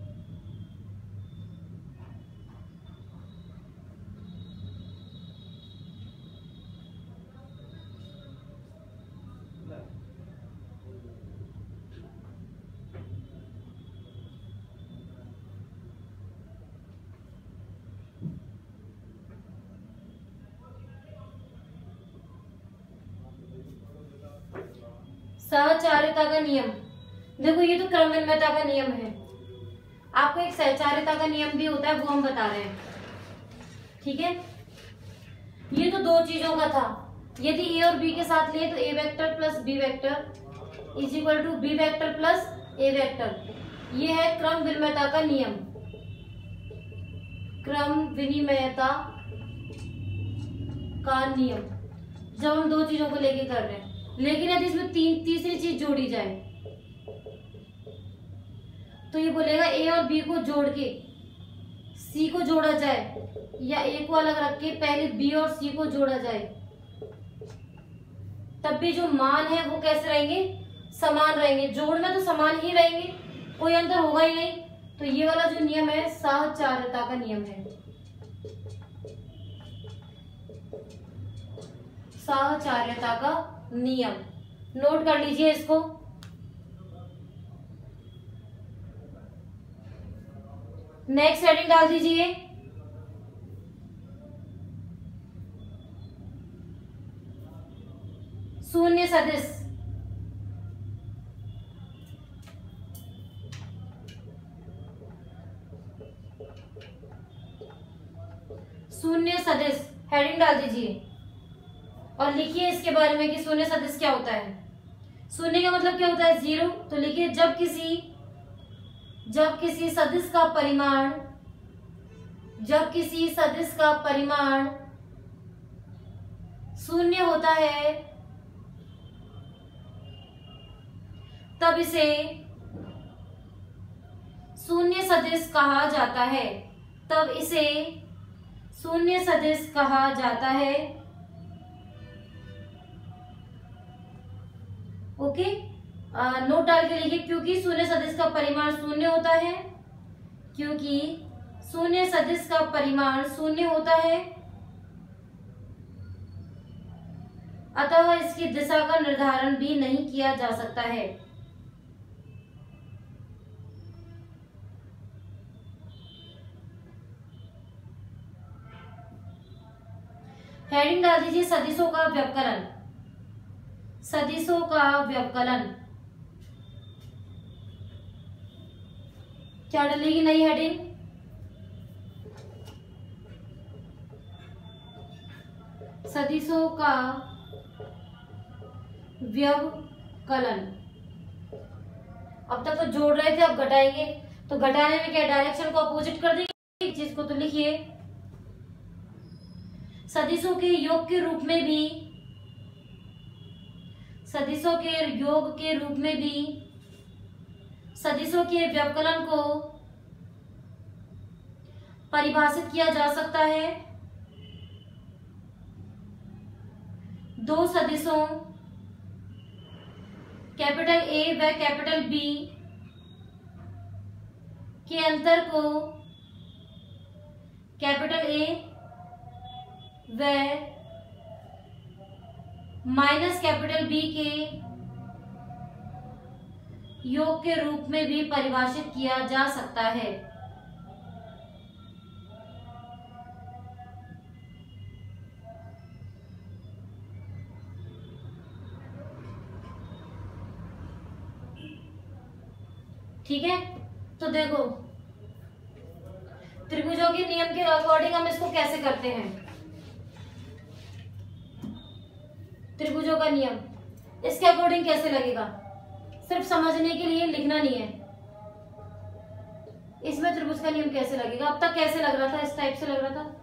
A: सहचार्यता का नियम, देखो ये तो क्रमबद्धता का नियम है, आपको एक सहचार्यता का नियम भी होता है, वो हम बता रहे हैं। ठीक है, ये तो दो चीजों का था। यदि ए और बी के साथ लिए तो A vector plus B vector is equal to B vector plus A vector, ये है क्रम विनिमयता का नियम। क्रम विनिमयता का नियम जब हम दो चीजों को लेके कर रहे हैं। लेकिन यदि इसमें तीन तीसरी चीज जोड़ी जाए तो ये बोलेगा ए और बी को जोड़ के सी को जोड़ा जाए, या ए को अलग रख के पहले बी और सी को जोड़ा जाए, तब भी जो मान है वो कैसे रहेंगे, समान रहेंगे। जोड़ में तो समान ही रहेंगे, कोई अंतर होगा ही नहीं। तो ये वाला जो नियम है सहचार्यता का नियम है। सहचार्यता का नियम नोट कर लीजिए इसको। नेक्स्ट हेडिंग डाल दीजिए। शून्य सदिश। शून्य सदिश हेडिंग डाल दीजिए और लिखिए इसके बारे में कि शून्य सदिश क्या होता है। शून्य का मतलब क्या होता है, जीरो। तो लिखिए जब किसी जब किसी सदिश का परिमाण जब किसी सदिश का परिमाण शून्य होता है तब इसे शून्य सदिश कहा जाता है। तब इसे शून्य सदिश कहा जाता है। ओके, नोट डाल के लिखिए, क्योंकि शून्य सदिश का परिमाण शून्य होता है क्योंकि शून्य सदिश का परिमाण शून्य होता है अतः इसकी दिशा का निर्धारण भी नहीं किया जा सकता है। हेडिंग डाल दीजिए सदिशों का व्यवकलन। सदिशों का व्यवकलन क्या डलेगी नई हेडिंग, सदिशों का व्यवकलन। अब तक तो जोड़ रहे थे, अब घटाएंगे। तो घटाने में क्या, डायरेक्शन को अपोजिट कर देंगे चीज को। तो लिखिए सदिशों के योग के रूप में भी सदिशों के योग के रूप में भी सदिशों के व्यवकलन को परिभाषित किया जा सकता है। दो सदिशों कैपिटल ए व कैपिटल बी के अंतर को कैपिटल ए व माइनस कैपिटल बी के योग के रूप में भी परिभाषित किया जा सकता है। ठीक है, तो देखो त्रिभुजों के नियम के अकॉर्डिंग हम इसको कैसे करते हैं। त्रिभुजों का नियम, इसके अकॉर्डिंग कैसे लगेगा, सिर्फ समझने के लिए, लिखना नहीं है। इसमें त्रिभुज का नियम कैसे लगेगा, अब तक कैसे लग रहा था, इस टाइप से लग रहा था,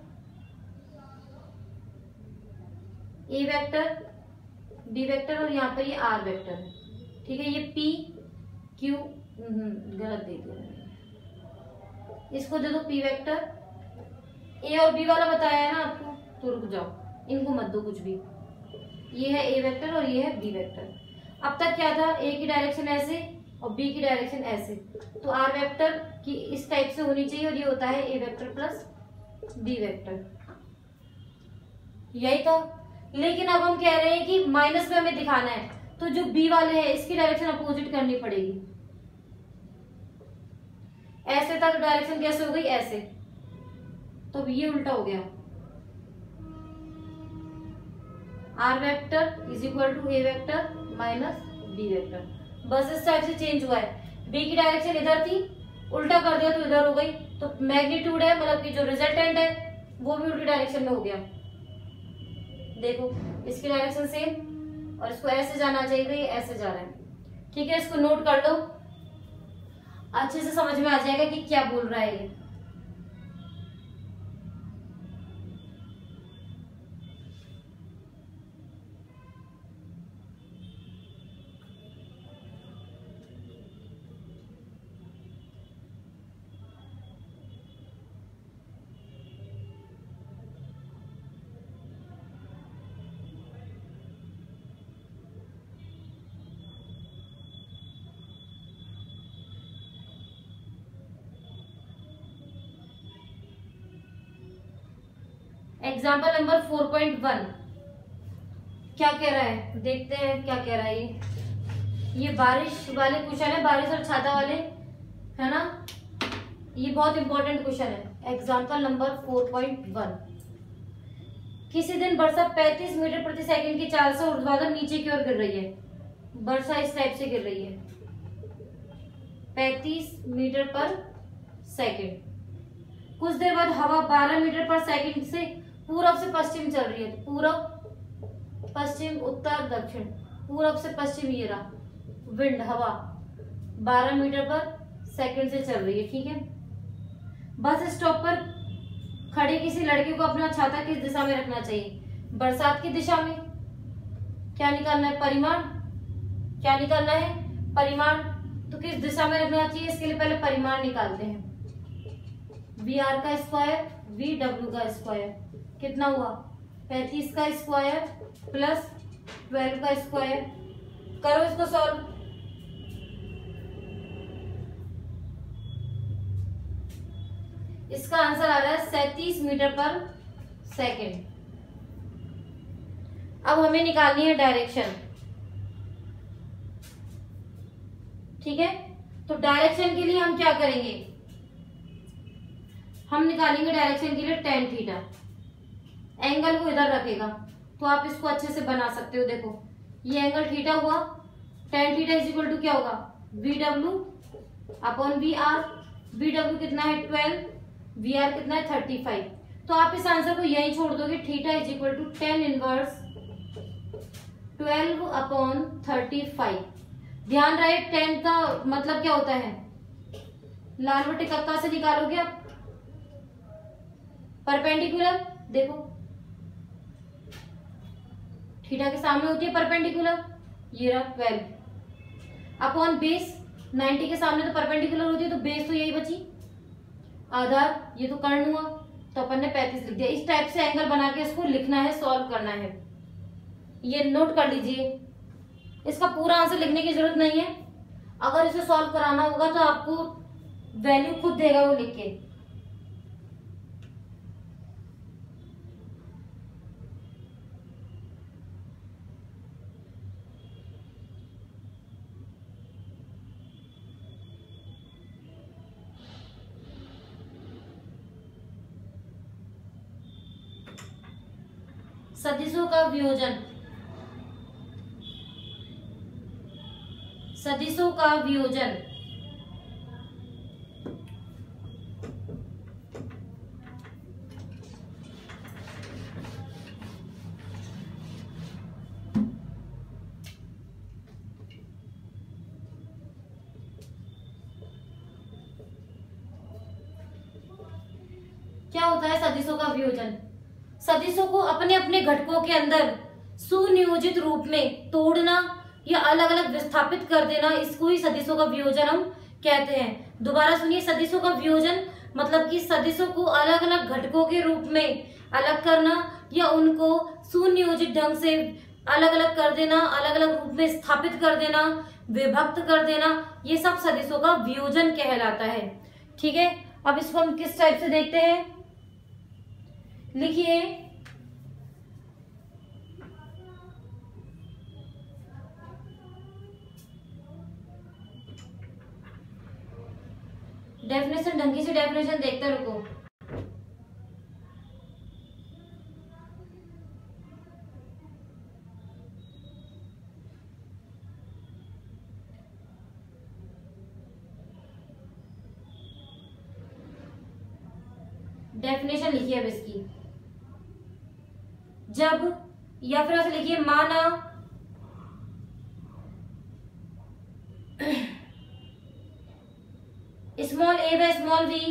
A: ए वेक्टर, बी वेक्टर और यहाँ पर ये आर वेक्टर है, ठीक है। ये पी क्यू, गलत दे दिया मैंने, इसको दे दो पी वेक्टर। ए और बी वाला बताया है ना आपको, तो रुक जाओ, इनको मत दो कुछ भी। ये है ए वेक्टर और ये है बी वेक्टर। अब तक क्या था, ए की डायरेक्शन ऐसे और बी की डायरेक्शन ऐसे, तो आर वेक्टर की इस टाइप से होनी चाहिए, और ये होता है A vector plus B vector, यही था। लेकिन अब हम कह रहे हैं कि माइनस में हमें दिखाना है, तो जो बी वाले हैं इसकी डायरेक्शन अपोजिट करनी पड़ेगी। ऐसे था तो डायरेक्शन कैसे हो गई, ऐसे, तो ये उल्टा हो गया। R vector is equal to A vector minus B vector, बस इस टाइप से चेंज हुआ है। बी की डायरेक्शन इधर थी, उल्टा कर दिया तो इधर हो गई, तो मैग्नीट्यूड है मतलब कि जो रिजल्टेंट है वो भी उल्टी डायरेक्शन में हो गया। देखो इसकी डायरेक्शन सेम, और इसको ऐसे जाना चाहिए, ये ऐसे जा रहा है, ठीक है। इसको नोट कर लो, अच्छे से समझ में आ जाएगा कि क्या बोल रहा है ये। Example number four point one क्या कह रहा है, देखते हैं क्या कह रहा है ये। ये बारिश वाले क्वेश्चन है, बारिश और छाता वाले, है ना। ये बहुत इंपॉर्टेंट क्वेश्चन है। Example number four point one, किसी दिन वर्षा पैंतीस मीटर प्रति सेकंड की चाल से ऊर्ध्वाधर नीचे की ओर गिर रही है। वर्षा इस टाइप से गिर रही है, पैंतीस मीटर पर सेकंड। कुछ देर बाद हवा बारह मीटर पर सेकंड से पूरब से पश्चिम चल रही है, तो पूरब पश्चिम उत्तर दक्षिण, पूरब से पश्चिम, ये रहा विंड, हवा बारह मीटर पर सेकंड से चल रही है, ठीक है। बस स्टॉप पर खड़े किसी लड़के को अपना छाता किस दिशा में रखना चाहिए, बरसात की दिशा में। क्या निकालना है, परिमाण, क्या निकालना है, परिमाण। तो किस दिशा में रखना चाहिए, इसके लिए पहले परिमाण निकालते हैं। वी आर का स्क्वायर, वी डब्ल्यू का स्क्वायर, कितना हुआ, पैंतीस का स्क्वायर प्लस ट्वेल्व का स्क्वायर। करो इसको सॉल्व। इसका आंसर आ रहा है सैंतीस मीटर पर सेकंड। अब हमें निकालनी है डायरेक्शन, ठीक है। तो डायरेक्शन के लिए हम क्या करेंगे, हम निकालेंगे डायरेक्शन के लिए टेन थीटा। एंगल को इधर रखेगा, तो आप इसको अच्छे से बना सकते हो। देखो ये एंगल थीटा हुआ, tan theta is equal to क्या होगा, V W upon V R. V W कितना है ट्वेल्व, वी आर कितना है थर्टी फाइव। तो आप इस आंसर को यही छोड़ दोगे, theta is equal to tan inverse twelve upon thirty five. ध्यान रहे टेन का मतलब क्या होता है, लाल बटे कक्का से निकालोगे आप परपेंडिकुलर। देखो थीटा के सामने होती है परपेंडिकुलर, ये रहा ट्वेल्व अपॉन बेस, नाइन्टी के सामने तो परपेंडिकुलर होती है, तो बेस तो यही बची, आधार ये तो कर्ण हुआ, तो अपन ने पैंतीस लिख दिया। इस टाइप से एंगल बना के इसको लिखना है, सॉल्व करना है। ये नोट कर लीजिए, इसका पूरा आंसर लिखने की जरूरत नहीं है। अगर इसे सॉल्व कराना होगा तो आपको वैल्यू खुद देगा वो लिख के। सदिशों का वियोजन, सदिशों का वियोजन। क्या होता है सदिशों का वियोजन। सदिशों को अपने अपने घटकों के अंदर सुनियोजित रूप में तोड़ना या अलग अलग विस्थापित कर देना, इसको ही सदिशों का वियोजन हम कहते हैं। दोबारा सुनिए, सदिशों का वियोजन मतलब कि सदिशों को अलग अलग घटकों के रूप में अलग करना या उनको सुनियोजित ढंग से अलग अलग कर देना, अलग अलग रूप में स्थापित कर देना, विभक्त कर देना, ये सब सदिशों का वियोजन कहलाता है। ठीक है, अब इसको हम किस टाइप से देखते हैं, लिखिए डेफिनेशन, ढंगी से डेफिनेशन देखते रुको। डेफिनेशन लिखिए अब इसकी, जब या फिर ऐसे लिखिए, माना स्मॉल ए व स्मॉल बी,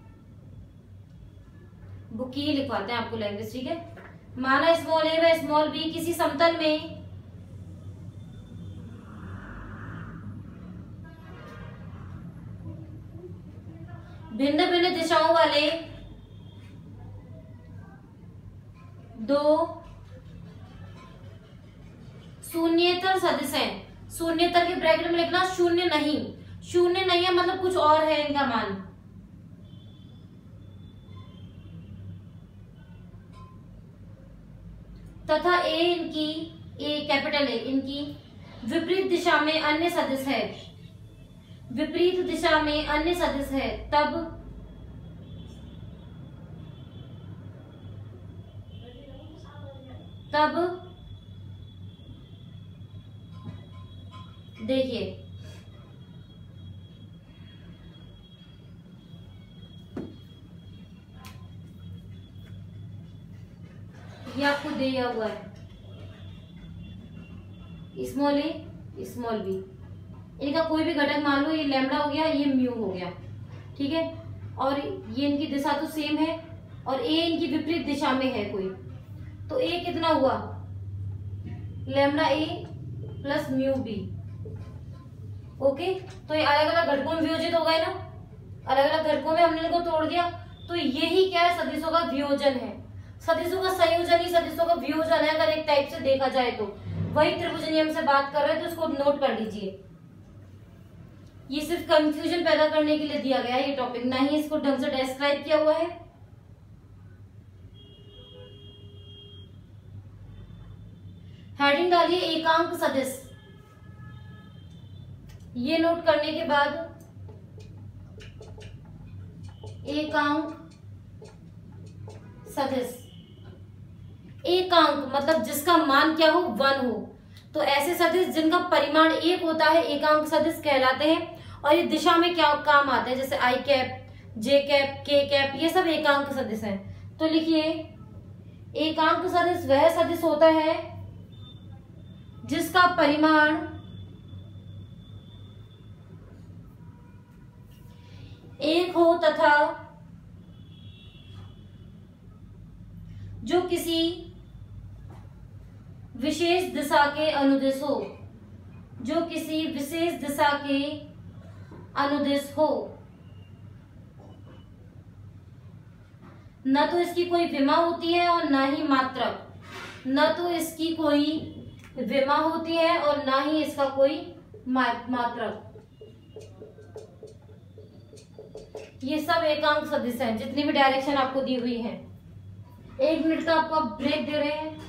A: बुक की लिखवाते हैं आपको लैंग्वेज, ठीक है। माना स्मॉल ए व स्मॉल बी किसी समतल में भिन्न भिन्न दिशाओं वाले दो शून्येतर सदिश हैं। शून्येतर के ब्रैकेट में लिखना शून्य नहीं, शून्य नहीं है मतलब कुछ और है इनका मान। तथा ए इनकी, ए कैपिटल ए इनकी विपरीत दिशा में अन्य सदिश है, विपरीत दिशा में अन्य सदिश है, तब तब देखिए ये आपको दिया हुआ है, स्मॉल ए स्मॉल बी, इनका कोई भी घटक मान लो, ये लैम्डा हो गया, ये म्यू हो गया, ठीक है। और ये इनकी दिशा तो सेम है और ए इनकी विपरीत दिशा में है कोई, तो ए कितना हुआ, lambda A plus mu B. Okay, तो ये अलग अलग घटकों में वियोजित हो गए ना, अलग अलग घटकों में हमने इनको तोड़ दिया, तो यही क्या है, सदिशों का वियोजन है। सदिशों का संयोजन ही सदिशों का वियोजन है, अगर एक टाइप से देखा जाए तो। वही त्रिभुज नियम से बात कर रहे हैं, तो इसको नोट कर लीजिए। ये सिर्फ कंफ्यूजन पैदा करने के लिए दिया गया है ये टॉपिक, ना ही इसको ढंग से डिस्क्राइब किया हुआ है। हेडिंग डालिए एकांक सदिश। ये नोट करने के बाद एकांक सदिश, एकांक मतलब जिसका मान क्या हो, वन हो, तो ऐसे सदिश जिनका परिमाण एक होता है एकांक सदिश कहलाते हैं। और ये दिशा में क्या काम आते हैं, जैसे I cap, J cap, K cap, ये सब एकांक सदिश हैं। तो लिखिए एकांक सदिश वह सदिश होता है जिसका परिमाण एक हो तथा जो किसी विशेष दिशा के अनुदिश हो, जो किसी विशेष दिशा के अनुदिश हो। न तो इसकी कोई विमा होती है और ना ही मात्रक, न तो इसकी कोई विमा होती है और ना ही इसका कोई मात्रक। ये सब एकांक सदिश हैं, जितनी भी डायरेक्शन आपको दी हुई है। एक मिनट का आपको ब्रेक दे रहे हैं।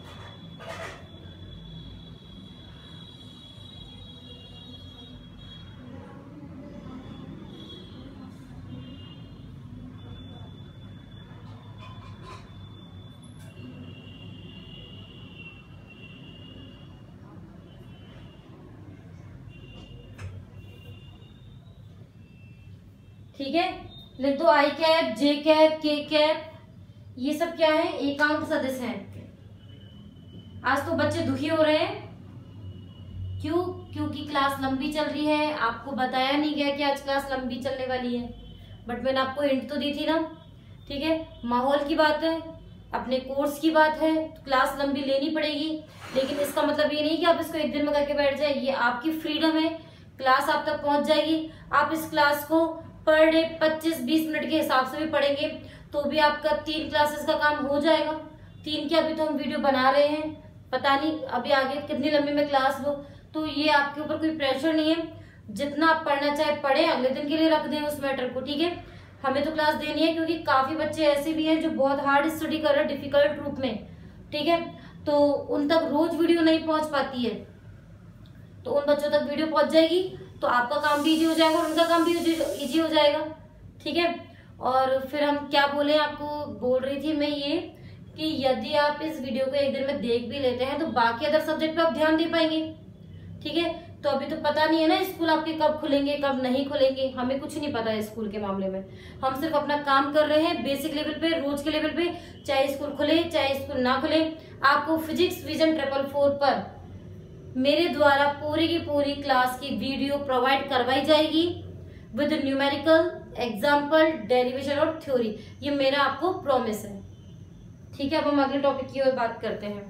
A: ठीक है, लिख दो I cap, J cap, K cap, ये सब क्या है, एकांक सदिश हैं। आज तो बच्चे दुखी हो रहे हैं, क्यों? क्योंकि क्लास लंबी चल रही है। आपको बताया नहीं गया कि आज क्लास लंबी चलने वाली है, बट मैंने आपको हिंट तो दी थी ना। ठीक है। माहौल की बात है, अपने कोर्स की बात है, तो क्लास लंबी लेनी पड़ेगी, लेकिन इसका मतलब ये नहीं कि आप इसको एक दिन में करके बैठ जाए। ये आपकी फ्रीडम है, क्लास आप तक पहुंच जाएगी। आप इस क्लास को पर डे पच्चीस बीस मिनट के हिसाब से भी पढ़ेंगे तो भी आपका तीन क्लासेस का काम हो जाएगा। तीन की अभी तो हम वीडियो बना रहे हैं, पता नहीं अभी आगे कितनी लंबी में क्लास हो, तो ये आपके ऊपर कोई प्रेशर नहीं है। जितना आप पढ़ना चाहे पढ़े, अगले दिन के लिए रख दें उस मैटर को, ठीक है। हमें तो क्लास देनी है क्योंकि काफी बच्चे ऐसे भी हैं जो बहुत हार्ड स्टडी कर रहे हैं डिफिकल्ट रूप में, ठीक है, तो उन तक रोज वीडियो नहीं पहुंच पाती है, तो उन बच्चों तक वीडियो पहुंच जाएगी तो आपका काम भी इजी हो जाएगा और उनका काम भी इजी हो जाएगा, ठीक है। और फिर हम क्या बोले, आपको बोल रही थी मैं ये कि यदि आप इस वीडियो को एक दिन में देख भी लेते हैं तो बाकी अदर सब्जेक्ट पे आप ध्यान दे पाएंगे, ठीक है। तो अभी तो पता नहीं है ना स्कूल आपके कब खुलेंगे कब नहीं खुलेंगे, हमें कुछ नहीं पता है स्कूल के मामले में। हम सिर्फ अपना काम कर रहे हैं बेसिक लेवल पे, रोज के लेवल पे, चाहे स्कूल खुले चाहे स्कूल ना खुले। आपको फिजिक्स विजन ट्रिपल फोर पर मेरे द्वारा पूरी की पूरी क्लास की वीडियो प्रोवाइड करवाई जाएगी विद न्यूमेरिकल, एग्जाम्पल, डेरिवेशन और थ्योरी। ये मेरा आपको प्रॉमिस है, ठीक है। अब हम अगले टॉपिक की ओर बात करते हैं।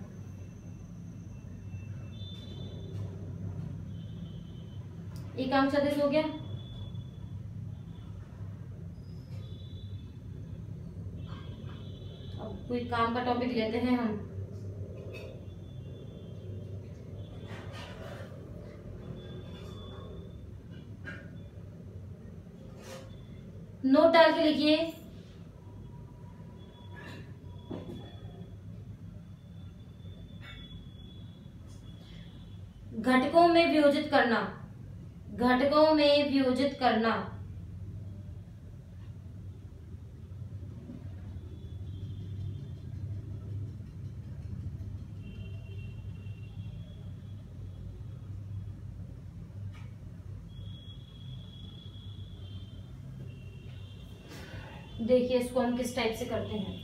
A: एक काम सदिश हो गया, अब कोई काम का टॉपिक लेते हैं हम। नोट डाल के लिखिए, घटकों में वियोजित करना, घटकों में वियोजित करना। देखिए इसको हम किस टाइप से करते हैं।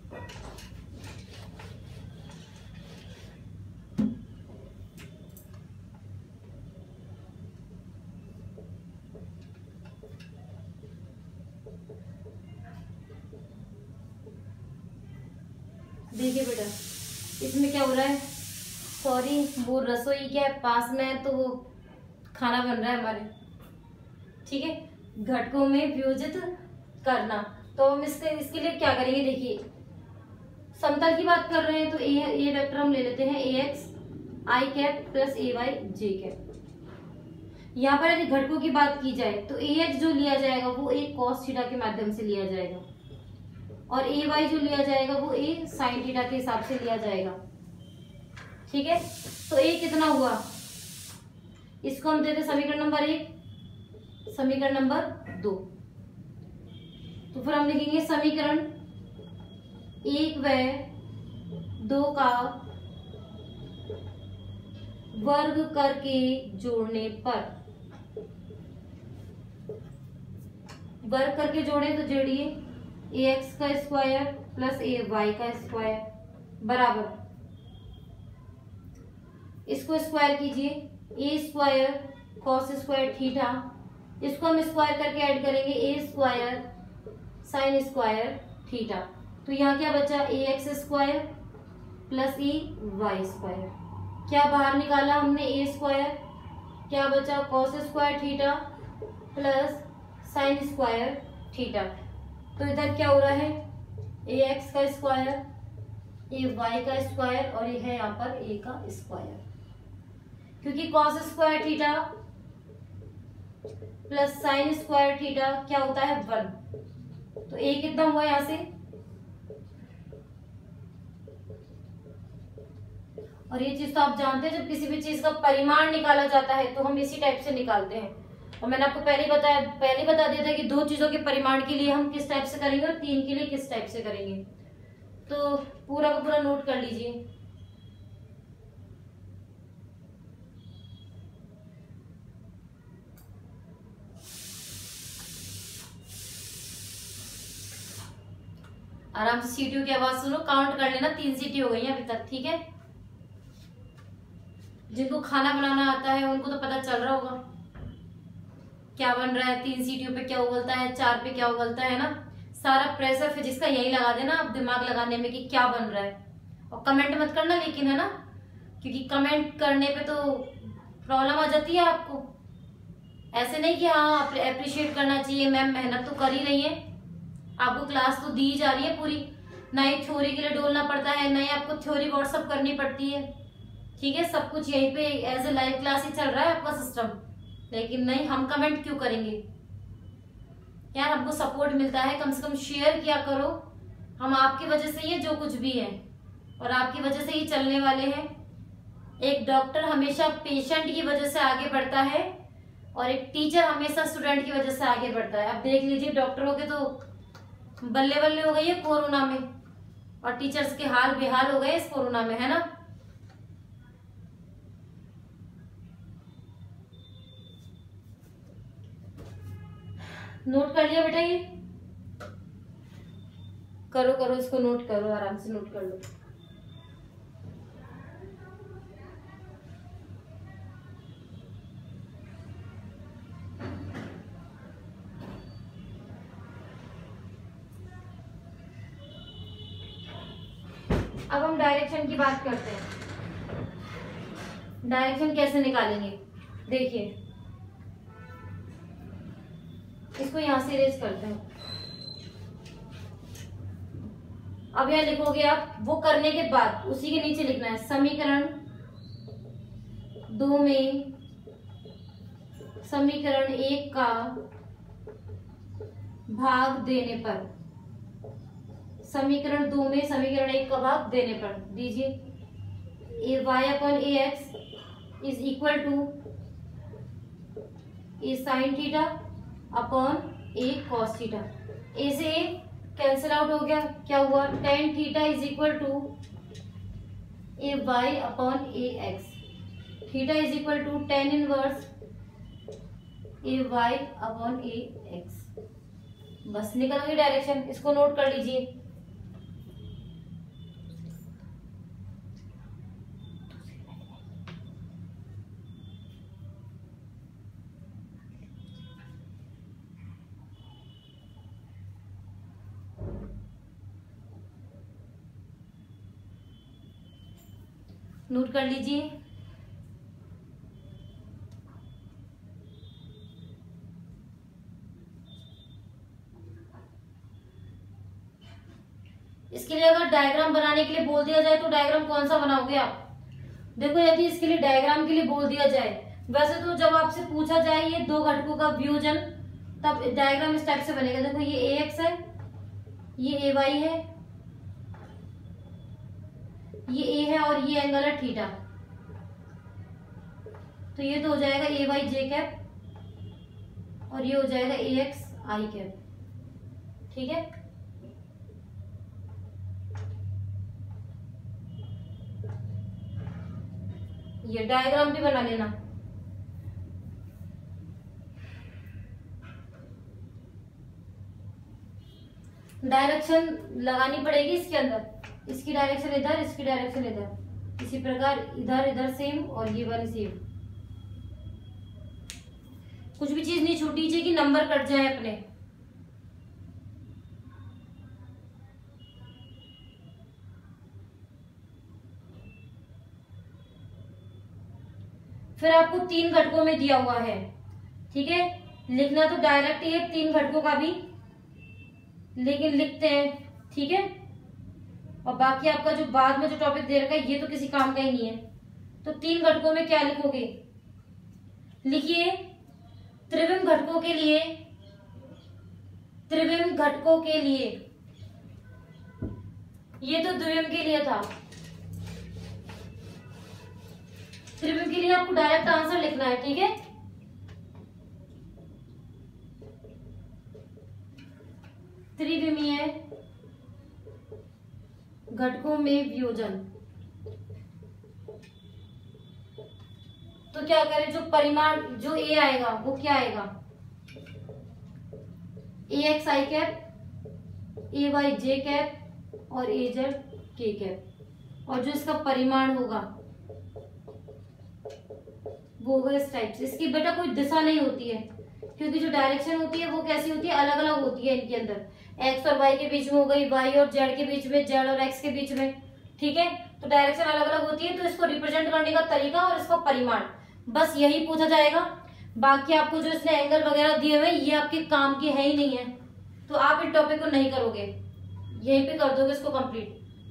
A: देखिए बेटा इसमें क्या हो रहा है, सॉरी वो रसोई क्या है पास में है तो वो खाना बन रहा है हमारे, ठीक है। घटकों में वियोजित करना, तो हम इसके इसके लिए क्या करेंगे, देखिए समतल की बात कर रहे हैं तो ए ए वेक्टर हम ले लेते हैं, A x I cap plus A Y J cap. यहाँ पर यदि घटकों की बात की जाए तो ए एक्स जो लिया जाएगा वो ए कॉस थीटा के माध्यम से लिया जाएगा और ए वाई जो लिया जाएगा वो ए साइन थीटा के हिसाब से लिया जाएगा, ठीक है। तो ए कितना हुआ, इसको हम देते समीकरण नंबर एक, समीकरण नंबर दो। तो फिर हम लिखेंगे समीकरण एक व दो का वर्ग करके जोड़ने पर, वर्ग करके जोड़े तो जोड़िए ए एक्स का स्क्वायर प्लस ए वाई का स्क्वायर बराबर, इसको स्क्वायर कीजिए a square cos square theta, इसको हम स्क्वायर करके ऐड करेंगे a square sine square theta. तो यहाँ क्या बचा, a x square plus A Y square, क्या बाहर निकाला हमने ए स्क्वायर, क्या बचा cos square theta plus sine square theta. तो इधर क्या हो रहा है, ए एक्स का स्क्वायर ए वाई का स्क्वायर और ये है यहाँ पर ए का स्क्वायर, क्योंकि cos square theta plus sine square theta क्या होता है वन, तो ए कितना हुआ यहाँ से, और ये चीज तो आप जानते हैं जब किसी भी चीज का परिमाण निकाला जाता है तो हम इसी टाइप से निकालते हैं। और मैंने आपको पहले बताया पहले बता दिया था कि दो चीजों के परिमाण के लिए हम किस टाइप से करेंगे और तीन के लिए किस टाइप से करेंगे। तो पूरा का पूरा नोट कर लीजिए। आराम से सीटियों की आवाज सुनो, काउंट कर लेना, तीन सीटी हो गई है अभी तक, ठीक है। जिनको खाना बनाना आता है उनको तो पता चल रहा होगा क्या बन रहा है, तीन सीटियों पे क्या उबलता है, चार पे क्या उबलता है ना। सारा प्रेशर फिजिक्स का यही लगा देना आप दिमाग लगाने में कि क्या बन रहा है, और कमेंट मत करना लेकिन, है ना, क्योंकि कमेंट करने पे तो प्रॉब्लम आ जाती है आपको। ऐसे नहीं कि हाँ अप्रिशिएट करना चाहिए, मैम मेहनत तो कर ही रही है, आपको क्लास तो दी जा रही है पूरी, ना ही थ्योरी के लिए डोलना पड़ता है, ना ही आपको थ्योरी व्हाट्सअप करनी पड़ती है, ठीक है, सब कुछ यहीं पे एज ए लाइव क्लास ही चल रहा है आपका सिस्टम। लेकिन नहीं, हम कमेंट क्यों करेंगे यार, हमको सपोर्ट मिलता है, कम से कम शेयर किया करो, हम आपकी वजह से ये जो कुछ भी है और आपकी वजह से ही चलने वाले हैं। एक डॉक्टर हमेशा पेशेंट की वजह से आगे बढ़ता है और एक टीचर हमेशा स्टूडेंट की वजह से आगे बढ़ता है। अब देख लीजिए डॉक्टरों के तो बल्ले बल्ले हो गई है कोरोना में, और टीचर्स के हाल बेहाल हो गए इस कोरोना में, है ना। नोट कर लिया बेटा, ये करो करो, इसको नोट करो, आराम से नोट कर लो। अब हम डायरेक्शन की बात करते हैं। डायरेक्शन कैसे निकालेंगे, देखिए इसको यहां से इरेज करते हैं। अब यहां लिखोगे आप, वो करने के बाद उसी के नीचे लिखना है समीकरण दो में समीकरण एक का भाग देने पर, समीकरण दो में समीकरण एक का भाग देने पर दीजिए, a y upon a x is equal to a sine theta upon a cos theta. A से ए कैंसिल आउट हो गया, क्या हुआ, tan theta is equal to a y upon a x, theta is equal to tan inverse a y upon a x. बस निकल गई direction, इसको note कर लीजिए। नोट कर लीजिए। इसके लिए अगर डायग्राम बनाने के लिए बोल दिया जाए तो डायग्राम कौन सा बनाओगे आप? देखो यदि इसके लिए डायग्राम के लिए बोल दिया जाए, वैसे तो जब आपसे पूछा जाए ये दो घटकों का व्यूजन, तब डायग्राम इस टाइप से बनेगा। देखो ये ए एक्स है, ये ए वाई है, ये ए है और ये एंगल है थीटा, तो ये तो हो जाएगा ए वाई जे कैप और ये हो जाएगा ए एक्स आई कैप, ठीक है। ये डायग्राम भी बना लेना। डायरेक्शन लगानी पड़ेगी इसके अंदर, इसकी डायरेक्शन इधर, इसकी डायरेक्शन इधर, इसी प्रकार इधर इधर सेम और ये वाली सेम। कुछ भी चीज नहीं छूटनी चाहिए कि नंबर कट जाए अपने। फिर आपको तीन घटकों में दिया हुआ है, ठीक है। लिखना तो डायरेक्ट ही है तीन घटकों का भी, लेकिन लिखते हैं, ठीक है। और बाकी आपका जो बाद में जो टॉपिक दे रखा है ये तो किसी काम का ही नहीं है। तो तीन घटकों में क्या लिखोगे, लिखिए त्रिविम घटकों के लिए, त्रिविम घटकों के लिए, ये तो द्विविम के लिए था, त्रिविम के लिए आपको डायरेक्ट आंसर लिखना है, ठीक है। त्रिविमीय घटकों में वियोजन, तो क्या करें, जो परिमाण जो ए आएगा वो क्या आएगा, a x I cap, A Y J cap और ए जेड के कैप, और जो इसका परिमाण होगा वो होगा इस टाइप से। इसकी बेटा कोई दिशा नहीं होती है, क्योंकि जो डायरेक्शन होती है वो कैसी होती है, अलग अलग होती है इनके अंदर। एक्स और वाई के बीच में हो गई, वाई और जेड के बीच में, जेड और एक्स के बीच में, ठीक है। तो डायरेक्शन अलग अलग होती है, तो इसको रिप्रेजेंट करने का तरीका और इसका परिमाण बस यही पूछा जाएगा। बाकी आपको जो इसने एंगल वगैरह दिए हुए ये आपके काम की है ही नहीं है, तो आप इस टॉपिक को नहीं करोगे, यहीं पे कर दोगे इसको कंप्लीट।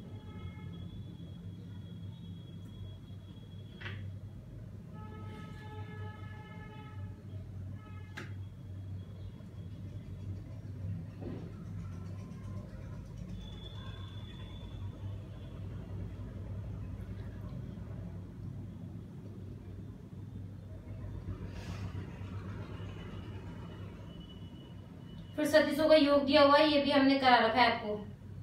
A: फिर सदिशों का योग दिया हुआ है, ये भी हमने करा रखा है आपको।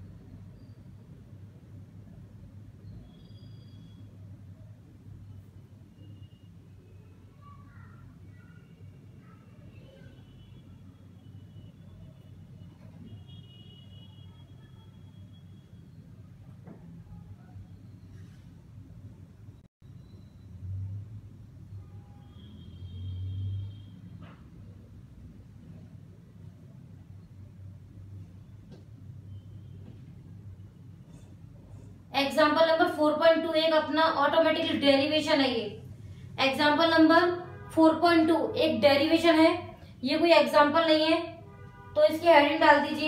A: Example number four point two एक अपना ऑटोमेटिकली डेरिवेशन है। ये example number four point two एक डेरिवेशन है, ये कोई एग्जाम्पल नहीं है, तो इसकी हेडिंग डाल दीजिए।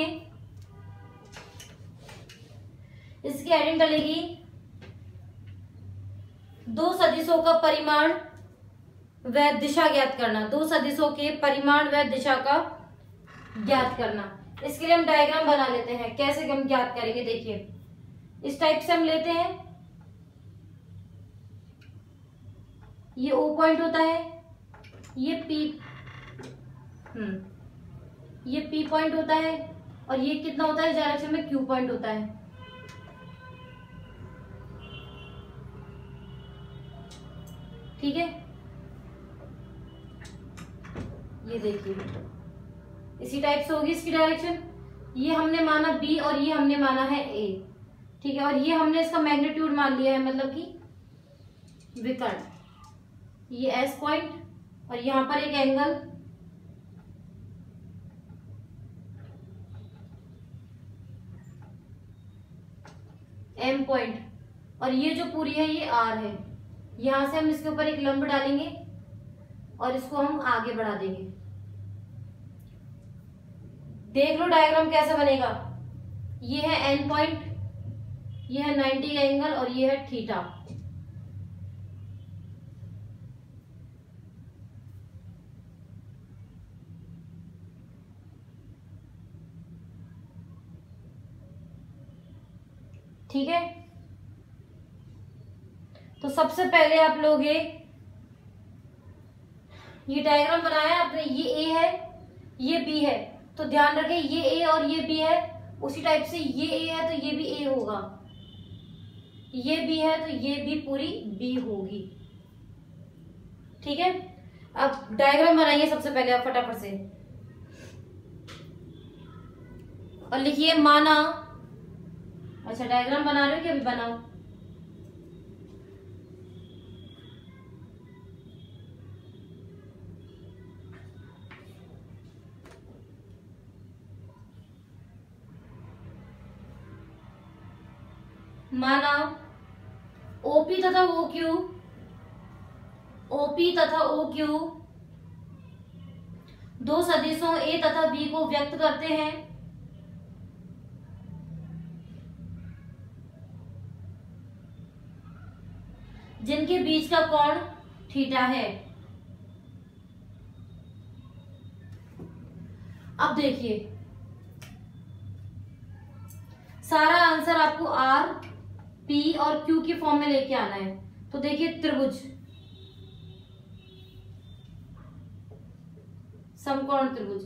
A: इसकी हेडिंग डलेगी दो सदिशों का परिमाण व दिशा ज्ञात करना। दो सदिशों के परिमाण व दिशा का ज्ञात करना। इसके लिए हम डायग्राम बना लेते हैं, कैसे हम ज्ञात करेंगे देखिए। इस टाइप से हम लेते हैं, ये O पॉइंट होता है, ये P हम्म ये P पॉइंट होता है, और ये कितना होता है इस डायरेक्शन में, Q पॉइंट होता है। ठीक है, ये देखिए इसी टाइप से होगी इसकी डायरेक्शन। ये हमने माना B और ये हमने माना है A, ठीक है, और ये हमने इसका मैग्नीट्यूड मान लिया है, मतलब कि विकर्ण, ये S पॉइंट, और यहां पर एक एंगल M पॉइंट, और ये जो पूरी है ये R है। यहां से हम इसके ऊपर एक लंब डालेंगे और इसको हम आगे बढ़ा देंगे। देख लो डायग्राम कैसे बनेगा। ये है N पॉइंट, ये है नाइंटी का एंगल, और ये है थीटा। ठीक है, तो सबसे पहले आप लोग ये ये डायग्राम बनाया आपने, ये A है ये B है, तो ध्यान रखें ये A और ये B है, उसी टाइप से ये A है तो ये भी A होगा, ये B है तो ये भी पूरी B होगी। ठीक है, अब डायग्राम बनाइए सबसे पहले आप फटाफट से, और लिखिए माना। अच्छा डायग्राम बना रहे हो कि अभी बनाओ? माना ओपी तथा ओ क्यू ओपी तथा ओ क्यू दो सदिशों ए तथा बी को व्यक्त करते हैं, जिनके बीच का कोण थीटा है। अब देखिए सारा आंसर आपको आर, पी और क्यू की फॉर्म में लेके आना है। तो देखिए त्रिभुज, समकोण त्रिभुज,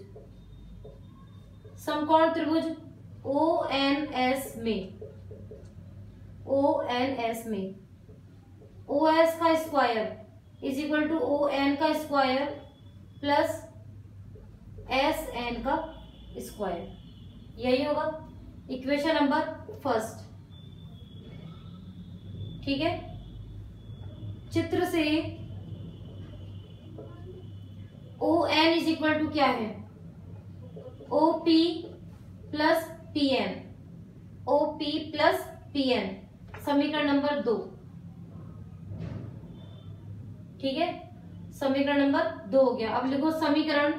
A: समकोण त्रिभुज ओ एन एस में, ओ एन एस में ओ एस का square is equal to O N का स्क्वायर प्लस एस एन का स्क्वायर, यही होगा इक्वेशन नंबर फर्स्ट। ठीक है, चित्र से O N is equal to क्या है, O P plus P N, O P plus P N, समीकरण नंबर दो। ठीक है, समीकरण नंबर दो हो गया। अब लिखो समीकरण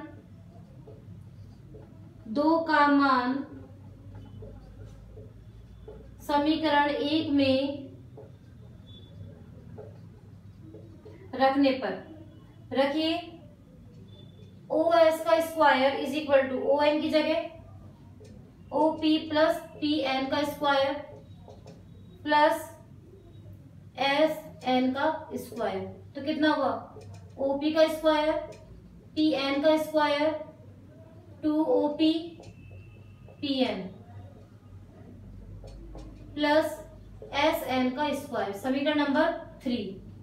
A: दो का मान समीकरण एक में रखने पर रखिए ओ एस का square is equal to O N की जगह O P plus P N का स्क्वायर प्लस एस एन का स्क्वायर। तो कितना हुआ, ओ पी का स्क्वायर पी एन का square two O P P N plus S N का स्क्वायर, समीकरण नंबर थ्री।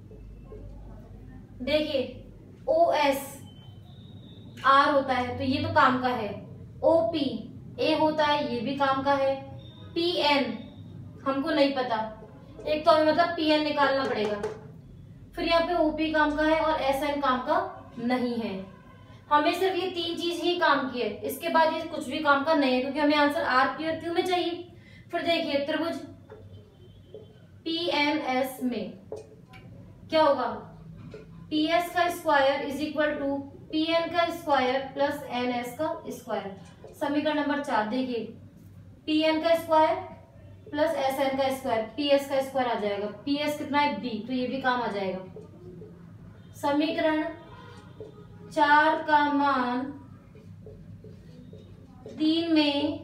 A: देखिए ओ एस आर होता है तो ये तो काम का है, ओ पी ए होता है ये भी काम का है, पी एन हमको नहीं पता, एक तो हमें मतलब पी एन निकालना पड़ेगा, फिर यहाँ पे ओपी काम का है और एस एन काम का नहीं है। हमें सिर्फ ये तीन चीज ही काम की है, इसके बाद ये कुछ भी काम का नहीं है क्योंकि हमें आंसर आर पी और क्यू में चाहिए। फिर देखिए त्रिभुज पी एन एस में क्या होगा, पी एस का square is equal to P N का स्क्वायर प्लस एन एस का स्क्वायर, समीकरण नंबर चार। देखिए पी एन का स्क्वायर प्लस एस एन का स्क्वायर, पी एस का स्क्वायर आ जाएगा, पी एस कितना है बी, तो ये भी काम आ जाएगा। समीकरण चार का मान तीन में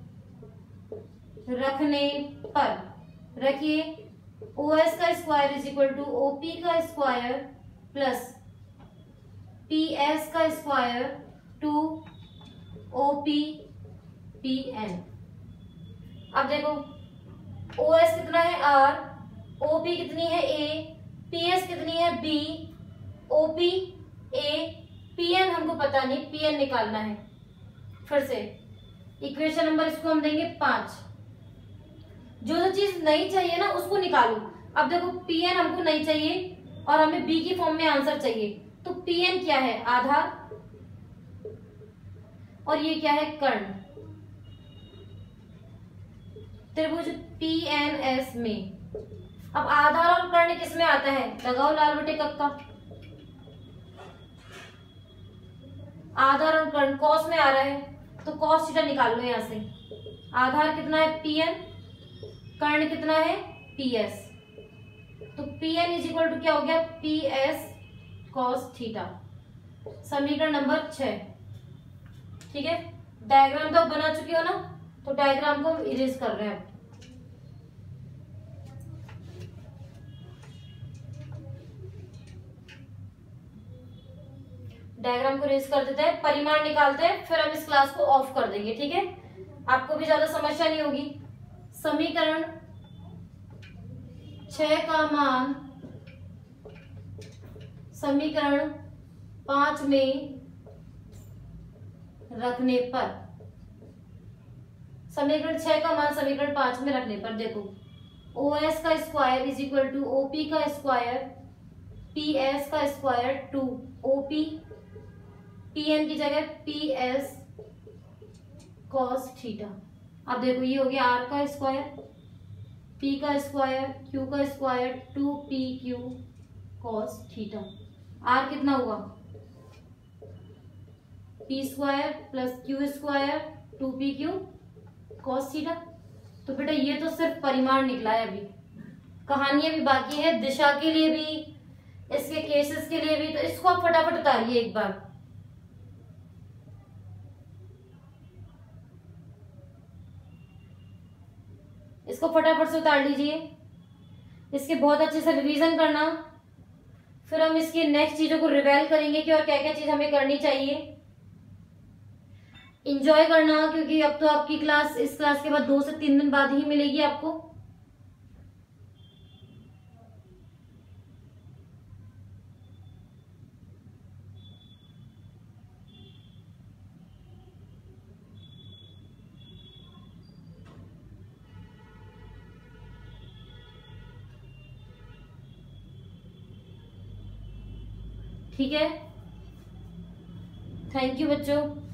A: रखने पर रखिए ओ एस का square is equal to O P का स्क्वायर प्लस पी एस का square two O P P N. अब देखो ओ एस कितना है आर, ओ पी कितनी है ए, पी एस कितनी है B, O P A, P N हमको पता नहीं, पी एन निकालना है। फिर से इक्वेशन नंबर इसको हम देंगे पांच, जो जो चीज नहीं चाहिए ना उसको निकालो। अब देखो पी एन हमको नहीं चाहिए और हमें बी की फॉर्म में आंसर चाहिए, तो पी एन क्या है आधार और ये क्या है कर्ण। त्रिभुज पी एन एस में अब आधार और कर्ण किस में आता है, लगाओ लाल बटे कक्का। आधार और कर्ण कॉस में आ रहा है तो कॉस थीटा निकाल लो यहां से। आधार कितना है पी एन, कर्ण कितना है पी एस, तो P N is equal to क्या हो गया पी एस कॉस थीटा, समीकरण नंबर छह। ठीक है, डायग्राम तो बना चुके हो ना, तो डायग्राम को इरेज कर रहे हैं। डायग्राम को इरेज कर देते हैं, परिमाण निकालते हैं, फिर हम इस क्लास को ऑफ कर देंगे। ठीक है, आपको भी ज्यादा समस्या नहीं होगी। समीकरण छह का मान समीकरण पांच में रखने पर, समीकरण छह का मान समीकरण पांच में रखने पर देखो ओ एस का square is equal to O P का स्क्वायर पी एस का square two O P, P N की जगह पी एस कॉस थीटा। अब देखो ये हो गया आर का स्क्वायर, पी का स्क्वायर, क्यू का square, two P Q cos theta. R कितना हुआ P square plus Q square two P Q cos theta. तो बेटा ये तो सिर्फ परिमाण निकला है, अभी कहानी अभी बाकी है, दिशा के लिए भी, इसके केसेस के लिए भी। तो इसको आप फटाफट उतारिए एक बार। इसको फटाफट से उतार लीजिए, इसके बहुत अच्छे से रिवीजन करना, फिर हम इसकी नेक्स्ट चीजों को रिवेल करेंगे कि और क्या क्या चीज हमें करनी चाहिए। इंजॉय करना, क्योंकि अब तो आपकी क्लास इस क्लास के बाद दो से तीन दिन बाद ही मिलेगी आपको। ठीक है, थैंक यू बच्चों।